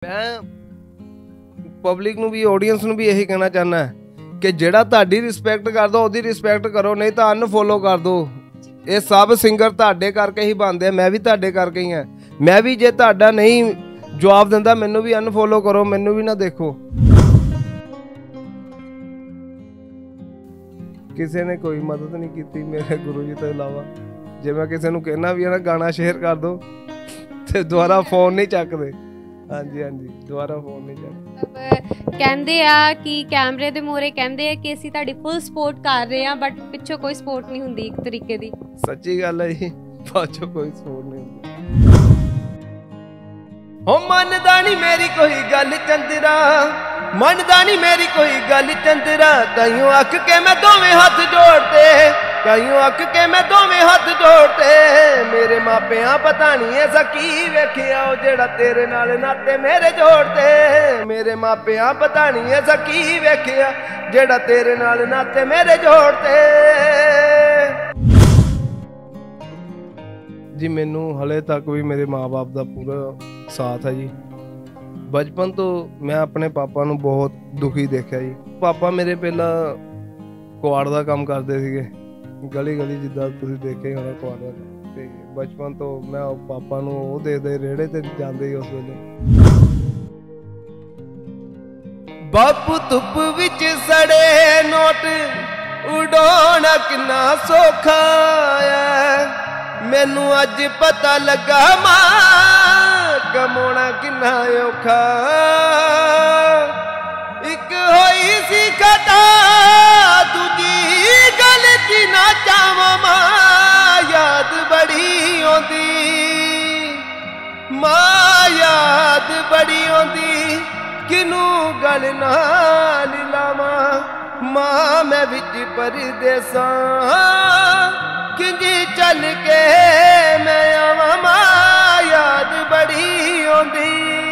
मैं पब्लिक ਨੂੰ ਵੀ ਆਡੀਅנס ਨੂੰ ਵੀ ਇਹੀ ਕਹਿਣਾ ਚਾਹਨਾ ਕਿ ਜਿਹੜਾ ਤੁਹਾਡੀ ਰਿਸਪੈਕਟ ਕਰਦਾ ਉਹਦੀ ਰਿਸਪੈਕਟ ਕਰੋ, ਨਹੀਂ ਤਾਂ ਅਨਫੋਲੋ ਕਰ ਦਿਓ। ਇਹ ਸਭ ਸਿੰਗਰ ਤੁਹਾਡੇ ਕਰਕੇ ਹੀ ਬਣਦੇ ਆ, ਮੈਂ ਵੀ ਤੁਹਾਡੇ ਕਰਕੇ ਹੀ ਆ। ਮੈਂ ਵੀ ਜੇ ਤੁਹਾਡਾ ਨਹੀਂ ਜਵਾਬ ਦਿੰਦਾ ਮੈਨੂੰ ਵੀ ਅਨਫੋਲੋ ਕਰੋ, ਮੈਨੂੰ ਵੀ ਨਾ ਦੇਖੋ। ਕਿਸੇ ਨੇ ਕੋਈ ਮਦਦ ਨਹੀਂ ਕੀਤੀ ਮੇਰੇ ਗੁਰੂ ਜੀ ਤੋਂ ਇਲਾਵਾ। ਜੇ ਮੈਂ ਕਿਸੇ ਨੂੰ ਕਹਿਣਾ ਵੀ ਹੈ ਨਾ ਗਾਣਾ ਸ਼ੇਅਰ ਕਰ ਦਿਓ ਤੇ ਦੁਬਾਰਾ ਫੋਨ ਨਹੀਂ ਚੱਕਦੇ। ਹਾਂਜੀ ਹਾਂਜੀ, ਦੁਬਾਰਾ ਫੋਨ ਨਹੀਂ ਚੱਕਦੇ। ਕਹਿੰਦੇ ਆ ਕਿ ਕੈਮਰੇ ਦੇ ਮੂਹਰੇ ਕਹਿੰਦੇ ਆ ਕਿ ਅਸੀਂ ਤੁਹਾਡੀ ਫੁੱਲ ਸਪੋਰਟ ਕਰ ਰਹੇ ਆ, ਬਟ ਪਿੱਛੋਂ ਕੋਈ ਸਪੋਰਟ ਨਹੀਂ ਹੁੰਦੀ ਇੱਕ ਤਰੀਕੇ ਦੀ। ਸੱਚੀ ਗੱਲ ਹੈ ਜੀ, ਬਾਅਦੋਂ ਕੋਈ ਸਪੋਰਟ ਨਹੀਂ ਹੁੰਦੀ। ਹੋ ਮੰਨਦਾ ਨਹੀਂ ਮੇਰੀ ਕੋਈ ਗੱਲ ਚੰਦਰਾ, ਮੰਨਦਾ ਨਹੀਂ ਮੇਰੀ ਕੋਈ ਗੱਲ ਚੰਦਰਾ। ਤਾਈਓ ਅੱਖ ਕੇ ਮੈਂ ਦੋਵੇਂ ਹੱਥ ਜੋੜਤੇ, ਤਾਈਓ ਅੱਖ ਕੇ ਮੈਂ ਦੋਵੇਂ ਹੱਥ ਜੋੜਤੇ। ਮੇਰੇ ਮਾਪਿਆਂ ਪਤਾ ਨਹੀਂ ਐਸਾ ਕੀ ਵੇਖਿਆ ਉਹ ਜਿਹੜਾ ਤੇਰੇ ਨਾਲ ਨਾਤੇ ਮੇਰੇ ਜੋੜਤੇ। ਮੇਰੇ ਮਾਪਿਆਂ ਪਤਾ ਨਹੀਂ ਐਸਾ ਕੀ ਵੇਖਿਆ ਜਿਹੜਾ ਤੇਰੇ ਨਾਲ ਨਾਤੇ ਮੇਰੇ ਜੋੜਤੇ। ਜੀ ਮੈਨੂੰ ਹਲੇ ਤੱਕ ਵੀ ਮੇਰੇ ਮਾਂ-ਬਾਪ ਦਾ ਪੂਰਾ ਸਾਥ ਹੈ ਜੀ। ਬਚਪਨ ਤੋਂ ਮੈਂ ਆਪਣੇ ਪਾਪਾ ਨੂੰ ਬਹੁਤ ਦੁਖੀ ਦੇਖਿਆ ਜੀ। ਪਾਪਾ ਮੇਰੇ ਪਹਿਲਾਂ ਕੁਆੜ ਦਾ ਕੰਮ ਕਰਦੇ ਸੀਗੇ, ਗਲੀ ਗਲੀ ਜਿੱਦਾਂ ਤੁਸੀਂ ਦੇਖਿਆ ਹੋਣਾ ਕੁਆੜ ਦਾ। ਤੇ ਬਚਪਨ ਤੋਂ ਮੈਂ ਪਾਪਾ ਨੂੰ ਉਹ ਦੇਖਦੇ ਰੇੜੇ ਤੇ ਜਾਂਦੇ ਸੀ ਉਸ ਵੇਲੇ। ਬਾਪੂ ਧੁੱਪ ਵਿੱਚ ਸੜੇ ਨੋਟ ਉਡਾਉਣਾ ਕਿੰਨਾ ਸੌਖਾ ਹੈ, ਮੈਨੂੰ ਅੱਜ ਪਤਾ ਲੱਗਾ ਮਾਂ ਕਮਾਉਣਾ ਕਿੰਨਾ ਔਖਾ। ਇੱਕ ਹੋਈ ਸੀ ਖਤਾ ਦੂਜੀ ਗਲਤੀ ਨਾ ਚਾਵਾਂ ਮਾਂ, ਯਾਦ ਬੜੀ ਆਉਂਦੀ ਮਾਂ, ਯਾਦ ਬੜੀ ਆਉਂਦੀ ਕਿਨੂੰ ਗੱਲ ਨਾਲ ਲਾਵਾਂ ਮਾਂ। ਮੈਂ ਵਿੱਚ ਪਰਦੇਸਾਂ ਕਿੰਜੀ ਚੱਲ ਕੇ ਮੈਂ ਆਵਾਂ ਮਾਂ, ਯਾਦ ਬੜੀ ਆਉਂਦੀ।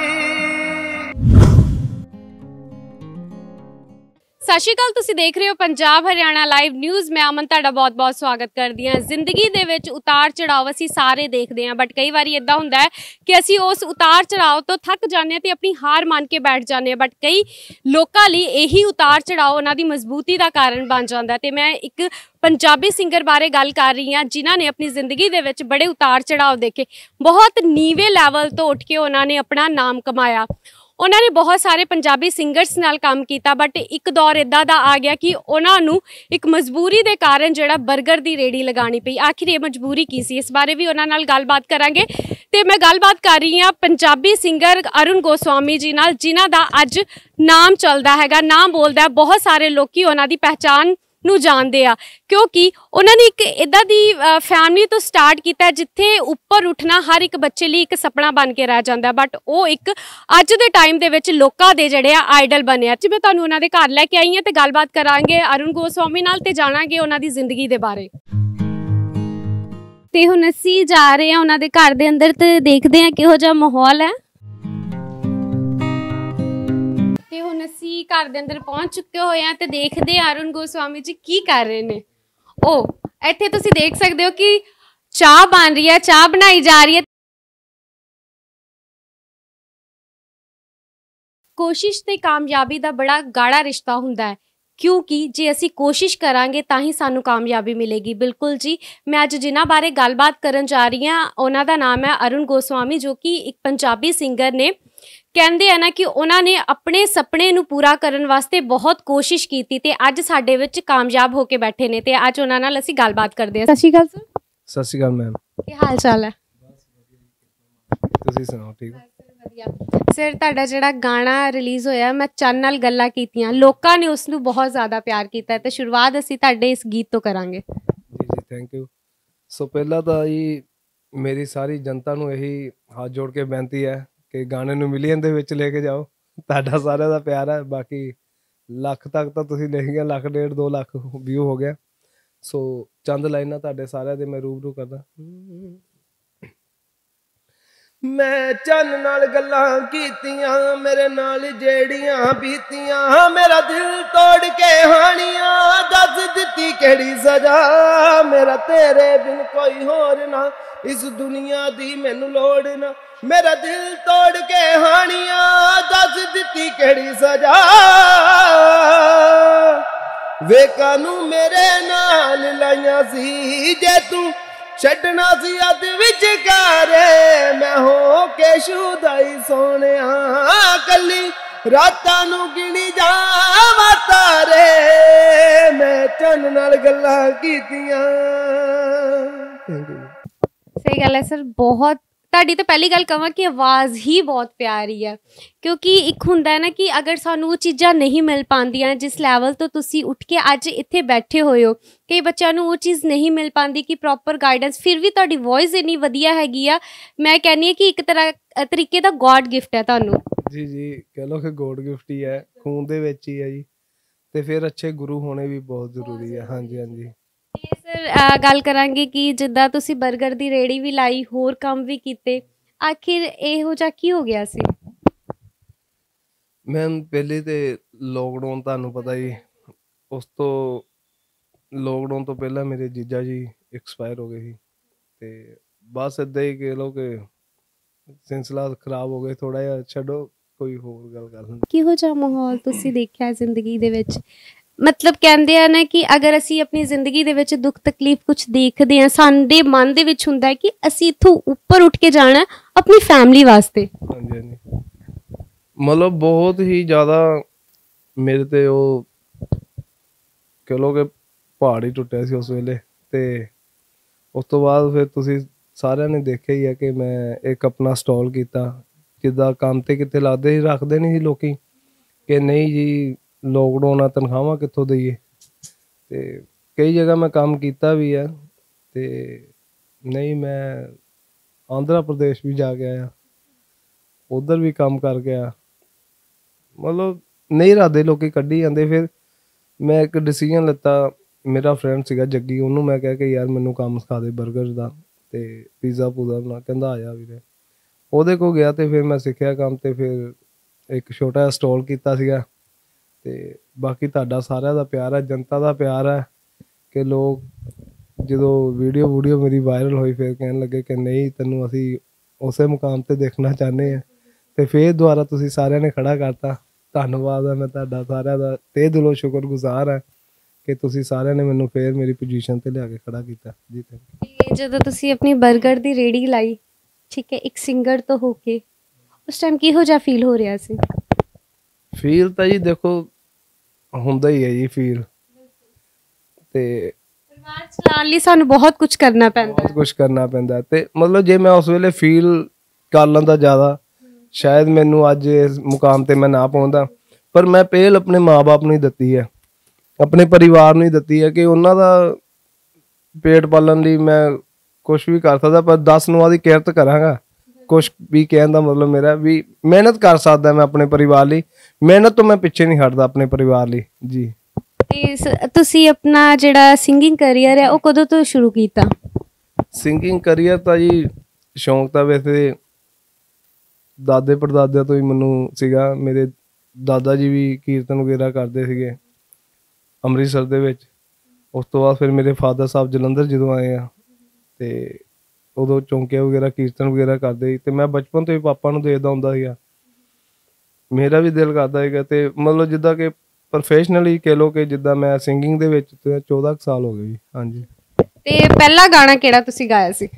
ਸਤਿ ਸ਼੍ਰੀ ਅਕਾਲ, ਤੁਸੀਂ ਦੇਖ ਰਹੇ ਹੋ ਪੰਜਾਬ ਹਰਿਆਣਾ ਲਾਈਵ ਨਿਊਜ਼। ਮੈਂ ਅਮਨ ਤੁਹਾਡਾ ਬਹੁਤ-ਬਹੁਤ ਸਵਾਗਤ ਕਰਦੀ ਹਾਂ। ਜ਼ਿੰਦਗੀ ਦੇ ਵਿੱਚ ਉਤਾਰ ਚੜਾਵ ਅਸੀਂ ਸਾਰੇ ਦੇਖਦੇ ਹਾਂ, ਬਟ ਕਈ ਵਾਰੀ ਇਦਾਂ ਹੁੰਦਾ ਹੈ ਕਿ ਅਸੀਂ ਉਸ ਉਤਾਰ ਚੜਾਵ ਤੋਂ ਥੱਕ ਜਾਂਦੇ ਹਾਂ ਤੇ ਆਪਣੀ ਹਾਰ ਮੰਨ ਕੇ ਬੈਠ ਜਾਂਦੇ ਹਾਂ। ਬਟ ਕਈ ਲੋਕਾਂ ਲਈ ਇਹੀ ਉਤਾਰ ਚੜਾਵ ਉਹਨਾਂ ਦੀ ਮਜ਼ਬੂਤੀ ਦਾ ਕਾਰਨ ਬਣ ਜਾਂਦਾ। ਤੇ ਮੈਂ ਇੱਕ ਪੰਜਾਬੀ ਸਿੰਗਰ ਬਾਰੇ ਗੱਲ ਕਰ ਰਹੀ ਹਾਂ ਜਿਨ੍ਹਾਂ ਨੇ ਆਪਣੀ ਜ਼ਿੰਦਗੀ ਦੇ ਵਿੱਚ ਬੜੇ ਉਤਾਰ ਚੜਾਵ ਦੇਖੇ। ਬਹੁਤ ਨੀਵੇਂ ਲੈਵਲ ਤੋਂ ਉੱਠ ਕੇ ਉਹਨਾਂ ਨੇ ਆਪਣਾ ਨਾਮ ਕਮਾਇਆ। ਉਹਨਾਂ ਨੇ ਬਹੁਤ ਸਾਰੇ ਪੰਜਾਬੀ ਸਿੰਗਰਸ ਨਾਲ ਕੰਮ ਕੀਤਾ, ਬਟ ਇੱਕ ਦੌਰ ਇੱਦਾਂ ਦਾ ਆ ਗਿਆ ਕਿ ਉਹਨਾਂ ਨੂੰ ਇੱਕ ਮਜਬੂਰੀ ਦੇ ਕਾਰਨ ਜਿਹੜਾ 버ਗਰ ਦੀ ਰੇਹੜੀ ਲਗਾਉਣੀ ਪਈ। ਆਖਿਰ ਇਹ ਮਜਬੂਰੀ ਕੀ ਸੀ, ਇਸ ਬਾਰੇ ਵੀ ਉਹਨਾਂ ਨਾਲ ਗੱਲਬਾਤ ਕਰਾਂਗੇ। ਤੇ ਮੈਂ ਗੱਲਬਾਤ ਕਰ ਰਹੀ ਹਾਂ ਪੰਜਾਬੀ ਸਿੰਗਰ ਅਰੁਣ ਗੋਸਵਾਮੀ ਜੀ ਨਾਲ, ਜਿਨ੍ਹਾਂ ਦਾ ਅੱਜ ਨਾਮ ਚੱਲਦਾ ਹੈਗਾ, ਨਾਮ ਬੋਲਦਾ। ਬਹੁਤ ਸਾਰੇ ਲੋਕੀ ਉਹਨਾਂ ਦੀ ਪਹਿਚਾਣ ਨੂੰ ਜਾਣਦੇ ਆ ਕਿਉਂਕਿ ਉਹਨਾਂ ਨੇ ਇੱਕ ਇੱਦਾਂ ਦੀ ਫੈਮਿਲੀ ਤੋਂ ਸਟਾਰਟ ਕੀਤਾ ਜਿੱਥੇ ਉੱਪਰ ਉੱਠਣਾ ਹਰ ਇੱਕ ਬੱਚੇ ਲਈ ਇੱਕ ਸੁਪਨਾ ਬਣ ਕੇ ਰਹਿ ਜਾਂਦਾ, ਬਟ ਉਹ ਇੱਕ ਅੱਜ ਦੇ ਟਾਈਮ ਦੇ ਵਿੱਚ ਲੋਕਾਂ ਦੇ ਜਿਹੜੇ ਆ ਆਈਡਲ ਬਣਿਆ। ਅੱਜ ਮੈਂ ਤੁਹਾਨੂੰ ਉਹਨਾਂ ਦੇ ਘਰ ਲੈ ਕੇ ਆਈ ਹਾਂ ਤੇ ਗੱਲਬਾਤ ਕਰਾਂਗੇ ਅਰੁਣ ਗੋਸਵਾਮੀ ਨਾਲ ਤੇ ਜਾਣਾਂਗੇ ਉਹਨਾਂ ਦੀ ਜ਼ਿੰਦਗੀ ਦੇ ਬਾਰੇ। ਤੇ ਹੁਣ ਅਸੀਂ ਜਾ ਰਹੇ ਹਾਂ ਉਹਨਾਂ ਦੇ ਘਰ ਦੇ ਅੰਦਰ ਤੇ ਦੇਖਦੇ ਹਾਂ ਕਿਹੋ ਜਿਹਾ ਮਾਹੌਲ ਹੈ। ਤੇ ਹੁਣ ਅਸੀਂ ਘਰ ਦੇ ਅੰਦਰ ਪਹੁੰਚ ਚੁੱਕੇ ਹੋਏ ਹਾਂ ਤੇ ਦੇਖਦੇ ਹਾਂ ਅਰੁਣ ਗੋਸਵਾਮੀ ਜੀ ਕੀ ਕਰ ਰਹੇ ਨੇ। ਉਹ ਇੱਥੇ ਤੁਸੀਂ ਦੇਖ ਸਕਦੇ ਹੋ ਕਿ ਚਾਹ ਬਣ ਰਹੀ ਹੈ, ਚਾਹ ਬਣਾਈ ਜਾ ਰਹੀ ਹੈ। ਕੋਸ਼ਿਸ਼ ਤੇ ਕਾਮਯਾਬੀ ਦਾ ਬੜਾ ਗਾੜਾ ਰਿਸ਼ਤਾ ਹੁੰਦਾ ਹੈ, ਕਿਉਂਕਿ ਜੇ ਅਸੀਂ ਕੋਸ਼ਿਸ਼ ਕਰਾਂਗੇ ਤਾਂ ਹੀ ਸਾਨੂੰ ਕਾਮਯਾਬੀ ਮਿਲੇਗੀ। ਬਿਲਕੁਲ ਜੀ, ਮੈਂ ਅੱਜ ਜਿਨ੍ਹਾਂ ਬਾਰੇ ਗੱਲਬਾਤ ਕਰਨ ਜਾ ਰਹੀ ਹਾਂ ਉਹਨਾਂ ਦਾ ਨਾਮ ਹੈ ਅਰੁਣ ਗੋਸਵਾਮੀ, ਜੋ ਕਿ ਇੱਕ ਪੰਜਾਬੀ ਸਿੰਗਰ ਨੇ। ਕਹਿੰਦੇ ਆ ਨਾ ਕਿ ਉਹਨਾਂ ਨੇ ਆਪਣੇ ਸੁਪਨੇ ਨੂੰ ਪੂਰਾ ਕਰਨ ਵਾਸਤੇ ਬਹੁਤ ਕੋਸ਼ਿਸ਼ ਕੀਤੀ ਤੇ ਅੱਜ ਸਾਡੇ ਵਿੱਚ ਕਾਮਯਾਬ ਹੋ ਕੇ ਬੈਠੇ ਨੇ। ਤੇ ਅੱਜ ਉਹਨਾਂ ਨਾਲ ਅਸੀਂ ਗੱਲਬਾਤ ਕਰਦੇ ਹਾਂ। ਸਤਿ ਸ਼੍ਰੀ ਅਕਾਲ ਸਰ। ਸਤਿ ਸ਼੍ਰੀ ਅਕਾਲ ਮੈਮ, ਕੀ ਹਾਲ ਚਾਲ ਹੈ? ਤੁਸੀਂ ਸੁਣਾਓ? ਠੀਕ ਵਧੀਆ ਸਰ। ਤੁਹਾਡਾ ਜਿਹੜਾ ਗਾਣਾ ਰਿਲੀਜ਼ ਹੋਇਆ ਮੈਂ ਚੰਨ ਨਾਲ ਗੱਲਾਂ ਕੀਤੀਆਂ, ਲੋਕਾਂ ਨੇ ਉਸ ਨੂੰ ਬਹੁਤ ਜ਼ਿਆਦਾ ਪਿਆਰ ਕੀਤਾ ਤੇ ਸ਼ੁਰੂਆਤ ਅਸੀਂ ਤੁਹਾਡੇ ਇਸ ਗੀਤ ਤੋਂ ਕਰਾਂਗੇ। ਜੀ ਜੀ, ਥੈਂਕ ਯੂ। ਸੋ ਪਹਿਲਾਂ ਤਾਂ ਜੀ ਮੇਰੀ ਸਾਰੀ ਜਨਤਾ ਨੂੰ ਇਹੀ ਹੱਥ ਜੋੜ ਕੇ ਬੇਨਤੀ ਹੈ ਕਿ ਗਾਣੇ ਨੂੰ ਮਿਲੀਅਨ ਦੇ ਵਿੱਚ ਲੈ ਕੇ ਜਾਓ। ਤੁਹਾਡਾ ਸਾਰਿਆਂ ਦਾ ਪਿਆਰ ਹੈ, ਬਾਕੀ ਲੱਖ ਤੱਕ ਤਾਂ ਤੁਸੀਂ ਲੈ ਗਏ, 1.5 ਲੱਖ 2 ਲੱਖ ਵਿਊ ਹੋ ਗਿਆ। ਸੋ ਚੰਦ ਲਾਈਨਾਂ ਤੁਹਾਡੇ ਸਾਰਿਆਂ ਦੇ ਮੈਂ ਰੂਬਰੂ ਕਰਦਾ। ਮੈਂ ਚੰਨ ਨਾਲ ਗੱਲਾਂ ਕੀਤੀਆਂ, ਮੇਰੇ ਨਾਲ ਜਿਹੜੀਆਂ ਬੀਤੀਆਂ, ਮੇਰਾ ਦਿਲ ਤੋੜ ਕੇ ਹਾਣੀਆਂ, ਦੱਸ ਦਿੱਤੀ ਕਿਹੜੀ ਸਜ਼ਾ। ਮੇਰਾ ਤੇਰੇ ਬਿਨ ਕੋਈ ਹੋਰ ਨਾ, ਇਸ ਦੁਨੀਆ ਦੀ ਮੈਨੂੰ ਲੋੜ ਨਾ। मेरा दिल तोड़ के हानियां दिती केड़ी सजा वे कानू मेरे नाल लाइया सी जे तू छड्डना सी अद विचकारे मैं हो के शुदाई सोनिया कली रातां नू गिनी जावां तारे मैं चन्न नाल गल्लां कीतियां। सही गल है सर, बहुत ਤੁਹਾਡੀ ਤਾਂ ਪਹਿਲੀ ਗੱਲ ਕਹਾਂ ਕਿ ਆਵਾਜ਼ ਹੀ ਬਹੁਤ ਪਿਆਰੀ ਹੈ, ਕਿਉਂਕਿ ਇੱਕ ਹੁੰਦਾ ਹੈ ਨਾ ਕਿ ਅਗਰ ਸਾਨੂੰ ਉਹ ਚੀਜ਼ਾਂ ਨਹੀਂ ਮਿਲ ਪਾਉਂਦੀਆਂ ਜਿਸ ਲੈਵਲ ਤੋਂ ਤੁਸੀਂ ਉੱਠ ਕੇ ਅੱਜ ਇੱਥੇ ਬੈਠੇ ਹੋਏ ਹੋ, ਕਈ ਬੱਚਿਆਂ ਨੂੰ ਉਹ ਚੀਜ਼ ਨਹੀਂ ਮਿਲ ਪਾਉਂਦੀ ਕਿ ਪ੍ਰੋਪਰ ਗਾਈਡੈਂਸ, ਫਿਰ ਵੀ ਤੁਹਾਡੀ ਵੌਇਸ ਇੰਨੀ ਵਧੀਆ ਹੈਗੀ ਆ, ਮੈਂ ਕਹਿੰਦੀ ਹਾਂ ਕਿ ਇੱਕ ਤਰ੍ਹਾਂ ਤਰੀਕੇ ਦਾ ਗੋਡ ਗਿਫਟ ਹੈ ਤੁਹਾਨੂੰ। ਜੀ ਜੀ ਕਹਿ ਲਓ ਕਿ ਗੋਡ ਗਿਫਟ ਹੀ ਹੈ, ਖੂਨ ਦੇ ਵਿੱਚ ਹੀ ਹੈ ਜੀ, ਤੇ ਫਿਰ ਅੱਛੇ ਗੁਰੂ ਹੋਣੇ ਵੀ ਬਹੁਤ ਜ਼ਰੂਰੀ ਹੈ। ਹਾਂਜੀ ਹਾਂਜੀ ਸਰ ਗੱਲ ਕਰਾਂਗੇ ਕਿ ਜਿੱਦਾਂ ਤੁਸੀਂ 버ਗਰ ਦੀ ਰੇਹੜੀ ਵੀ ਲਾਈ, ਹੋਰ ਕੰਮ ਵੀ ਕੀਤੇ, ਆਖਿਰ ਇਹੋ ਜਿਹਾ ਕੀ ਹੋ ਗਿਆ ਸੀ? ਮੈਮ ਪਹਿਲੇ ਤੇ ਲੋਕਡਾਊਨ ਤੁਹਾਨੂੰ ਪਤਾ ਹੀ, ਉਸ ਤੋਂ ਲੋਕਡਾਊਨ ਤੋਂ ਪਹਿਲਾਂ ਮੇਰੇ ਜੀਜਾ ਜੀ ਐਕਸਪਾਇਰ ਹੋ ਗਏ ਸੀ, ਤੇ ਬਸ ਇੱਦਾਂ ਹੀ ਕਹਿ ਲਓ ਕਿ ਸਿਲਸਿਲਾ ਖਰਾਬ ਹੋ ਗਏ ਥੋੜਾ ਜਿਹਾ। ਛੱਡੋ, ਕੋਈ ਹੋਰ ਗੱਲ ਕਰ ਲੈਂਦੇ। ਕਿਹੋ ਜਿਹਾ ਮਾਹੌਲ ਤੁਸੀਂ ਦੇਖਿਆ ਜ਼ਿੰਦਗੀ ਦੇ ਵਿੱਚ? ਮਤਲਬ ਕਹਿੰਦੇ ਆ ਨਾ ਕਿ ਅਗਰ ਅਸੀਂ ਆਪਣੀ ਜ਼ਿੰਦਗੀ ਦੇ ਵਿੱਚ ਦੁੱਖ ਤਕਲੀਫ ਕੁਛ ਦੇਖਦੇ ਹਾਂ, ਸਾਡੇ ਮਨ ਦੇ ਵਿੱਚ ਹੁੰਦਾ ਹੈ ਕਿ ਅਸੀਂ ਇੱਥੋਂ ਉੱਪਰ ਉੱਠ ਕੇ ਜਾਣਾ ਆਪਣੀ ਫੈਮਿਲੀ ਵਾਸਤੇ। ਹਾਂਜੀ ਹਾਂਜੀ ਮਤਲਬ ਬਹੁਤ ਹੀ ਜ਼ਿਆਦਾ ਮੇਰੇ ਤੇ ਉਹ ਕਹਿ ਲਓ ਕਿ ਪਹਾੜ ਹੀ ਟੁੱਟਿਆ ਸੀ ਉਸ ਵੇਲੇ, ਤੇ ਉਸ ਤੋਂ ਬਾਅਦ ਫਿਰ ਤੁਸੀਂ ਸਾਰਿਆਂ ਨੇ ਦੇਖਿਆ ਹੀ ਹੈ ਕਿ ਮੈਂ ਇੱਕ ਆਪਣਾ ਸਟਾਲ ਕੀਤਾ। ਜਿੱਦਾਂ ਕੰਮ ਤੇ ਕਿਤੇ ਲੱਗਦੇ ਸੀ, ਰੱਖਦੇ ਨਹੀਂ ਸੀ ਲੋਕੀ ਕਿ ਨਹੀਂ ਜੀ ਲੋਕਡਾਊਨ ਆ, ਤਨਖਾਹਾਂ ਕਿੱਥੋਂ ਦਈਏ, ਤੇ ਕਈ ਜਗ੍ਹਾ ਮੈਂ ਕੰਮ ਕੀਤਾ ਵੀ ਆ, ਤੇ ਨਹੀਂ ਮੈਂ ਆਂਧਰਾ ਪ੍ਰਦੇਸ਼ ਵੀ ਜਾ ਕੇ ਆਇਆ, ਉੱਧਰ ਵੀ ਕੰਮ ਕਰ ਗਿਆ। ਮਤਲਬ ਨਹੀਂ ਰੱਖਦੇ ਲੋਕੀ, ਕੱਢੀ ਜਾਂਦੇ। ਫਿਰ ਮੈਂ ਇੱਕ ਡਿਸੀਜਨ ਲਿੱਤਾ, ਮੇਰਾ ਫਰੈਂਡ ਸੀਗਾ ਜੱਗੀ, ਉਹਨੂੰ ਮੈਂ ਕਹਿ ਕੇ ਯਾਰ ਮੈਨੂੰ ਕੰਮ ਸਿਖਾ ਦੇ 버ਗਰ ਦਾ ਤੇ ਪੀਜ਼ਾ ਪੂਜ਼ਾ ਬਣਾ, ਕਹਿੰਦਾ ਆਇਆ ਵੀਰੇ। ਉਹਦੇ ਕੋਲ ਗਿਆ ਤੇ ਫਿਰ ਮੈਂ ਸਿੱਖਿਆ ਕੰਮ, ਤੇ ਫਿਰ ਇੱਕ ਛੋਟਾ ਜਿਹਾ ਸਟਾਲ ਕੀਤਾ ਸੀਗਾ। ਤੇ ਬਾਕੀ ਤੁਹਾਡਾ ਸਾਰਿਆਂ ਦਾ ਪਿਆਰ ਹੈ, ਜਨਤਾ ਦਾ ਪਿਆਰ ਹੈ ਕਿ ਲੋਕ ਜਦੋਂ ਵੀਡੀਓ ਮੇਰੀ ਵਾਇਰਲ ਹੋਈ ਫਿਰ ਕਹਿਣ ਲੱਗੇ ਕਿ ਨਹੀਂ ਤੈਨੂੰ ਅਸੀਂ ਉਸੇ ਮੁਕਾਮ ਤੇ ਦੇਖਣਾ ਚਾਹੁੰਦੇ ਹਾਂ, ਤੇ ਫਿਰ ਦੁਬਾਰਾ ਤੁਸੀਂ ਸਾਰਿਆਂ ਨੇ ਖੜਾ ਕਰਤਾ। ਧੰਨਵਾਦ ਹੈ ਮੈਂ ਤੁਹਾਡਾ ਸਾਰਿਆਂ ਦਾ, ਤਹਿ ਦਿਲੋਂ ਸ਼ੁਕਰਗੁਜ਼ਾਰ ਹੈ ਕਿ ਤੁਸੀਂ ਸਾਰਿਆਂ ਨੇ ਮੈਨੂੰ ਫਿਰ ਮੇਰੀ ਪੋਜੀਸ਼ਨ ਤੇ ਲਿਆ ਕੇ ਖੜਾ ਕੀਤਾ ਜੀ। ਜਦੋਂ ਤੁਸੀਂ ਆਪਣੀ 버ਗਰ ਦੀ ਰੇਹੜੀ ਲਾਈ, ਠੀਕ ਹੈ, ਇੱਕ ਸਿੰਗਰ ਤੋਂ ਹੋ ਕੇ, ਉਸ ਟਾਈਮ ਕਿਹੋ ਜਿਹਾ ਫੀਲ ਹੋ ਰਿਹਾ ਸੀ? ਫੀਲ ਤਾਂ ਜੀ ਦੇਖੋ ਹੁੰਦਾ ਹੀ ਹੈ ਜੀ ਫੀਲ, ਤੇ ਪਰਿਵਾਰ ਚਲਾਉਣ ਲਈ ਸਾਨੂੰ ਬਹੁਤ ਕੁਝ ਕਰਨਾ ਪੈਂਦਾ, ਤੇ ਮਤਲਬ ਜੇ ਮੈਂ ਉਸ ਵੇਲੇ ਫੀਲ ਕਰ ਲੈਂਦਾ ਜ਼ਿਆਦਾ, ਸ਼ਾਇਦ ਮੈਨੂੰ ਅੱਜ ਇਸ ਮੁਕਾਮ ਤੇ ਮੈਂ ਨਾ ਪਹੁੰਚਦਾ। ਪਰ ਮੈਂ ਪਹਿਲ ਆਪਣੇ ਮਾਂ-ਬਾਪ ਨੂੰ ਹੀ ਦਿੱਤੀ ਹੈ, ਆਪਣੇ ਪਰਿਵਾਰ ਨੂੰ ਹੀ ਦਿੱਤੀ ਹੈ ਕਿ ਉਹਨਾਂ ਦਾ ਪੇਟ ਪਾਲਣ ਲਈ ਮੈਂ ਕੁਛ ਵੀ ਕਰ ਸਕਦਾ, ਪਰ 10 ਨੂੰ ਆਦੀ ਕਿਰਤ ਕਰਾਂਗਾ। ਕੁਛ ਵੀ ਕਹਿਣ ਦਾ ਮਤਲਬ ਮੇਰਾ ਵੀ ਮਿਹਨਤ ਕਰ ਸਕਦਾ ਮੈਂ ਆਪਣੇ ਪਰਿਵਾਰ ਲਈ, ਮਿਹਨਤ ਤੋਂ ਮੈਂ ਪਿੱਛੇ ਨਹੀਂ ਹਟਦਾ ਆਪਣੇ ਪਰਿਵਾਰ ਲਈ ਜੀ। ਤੇ ਤੁਸੀਂ ਆਪਣਾ ਜਿਹੜਾ ਸਿੰਗਿੰਗ ਕਰੀਅਰ ਹੈ ਉਹ ਕਦੋਂ ਤੋਂ ਸ਼ੁਰੂ ਕੀਤਾ? ਸਿੰਗਿੰਗ ਕਰੀਅਰ ਤਾਂ ਜੀ ਸ਼ੌਂਕ ਤਾਂ ਵੈਸੇ ਦਾਦੇ ਪੜਦਾਦਿਆਂ ਤੋਂ ਹੀ ਮੈਨੂੰ ਸੀਗਾ। ਮੇਰੇ ਦਾਦਾ ਜੀ ਵੀ ਕੀਰਤਨ ਵਗੈਰਾ ਕਰਦੇ ਸੀਗੇ ਅੰਮ੍ਰਿਤਸਰ ਦੇ ਵਿੱਚ। ਉਸ ਤੋਂ ਬਾਅਦ ਫਿਰ ਮੇਰੇ ਫਾਦਰ ਸਾਹਿਬ ਜਲੰਧਰ ਜਦੋਂ ਆਏ ਆ, ਤੇ ਉਦੋਂ ਚੌਂਕੀਆਂ ਵਗੈਰਾ ਕੀਰਤਨ ਵਗੈਰਾ ਕਰਦੇ ਸੀ, ਤੇ ਮੈਂ ਬਚਪਨ ਤੋਂ ਹੀ ਪਾਪਾ ਨੂੰ ਦੇਖਦਾ ਹੁੰਦਾ ਸੀਗਾ, ਮੇਰਾ ਵੀ ਦਿਲ ਕਰਦਾ ਸੀਗਾ। ਤੇ ਮਤਲਬ ਜਿੱਦਾਂ ਕਿ ਪ੍ਰੋਫੈਸ਼ਨਲੀ ਕਹਿ ਲਓ ਕਿ ਜਿੱਦਾਂ ਮੈਂ ਸਿੰਗਿੰਗ ਦੇ ਵਿੱਚ 14 ਸਾਲ ਹੋ ਗਏ ਜੀ। ਹਾਂਜੀ। ਤੇ ਪਹਿਲਾ ਗਾਣਾ ਕਿਹੜਾ ਤੁਸੀਂ ਗਾਇਆ ਸੀ?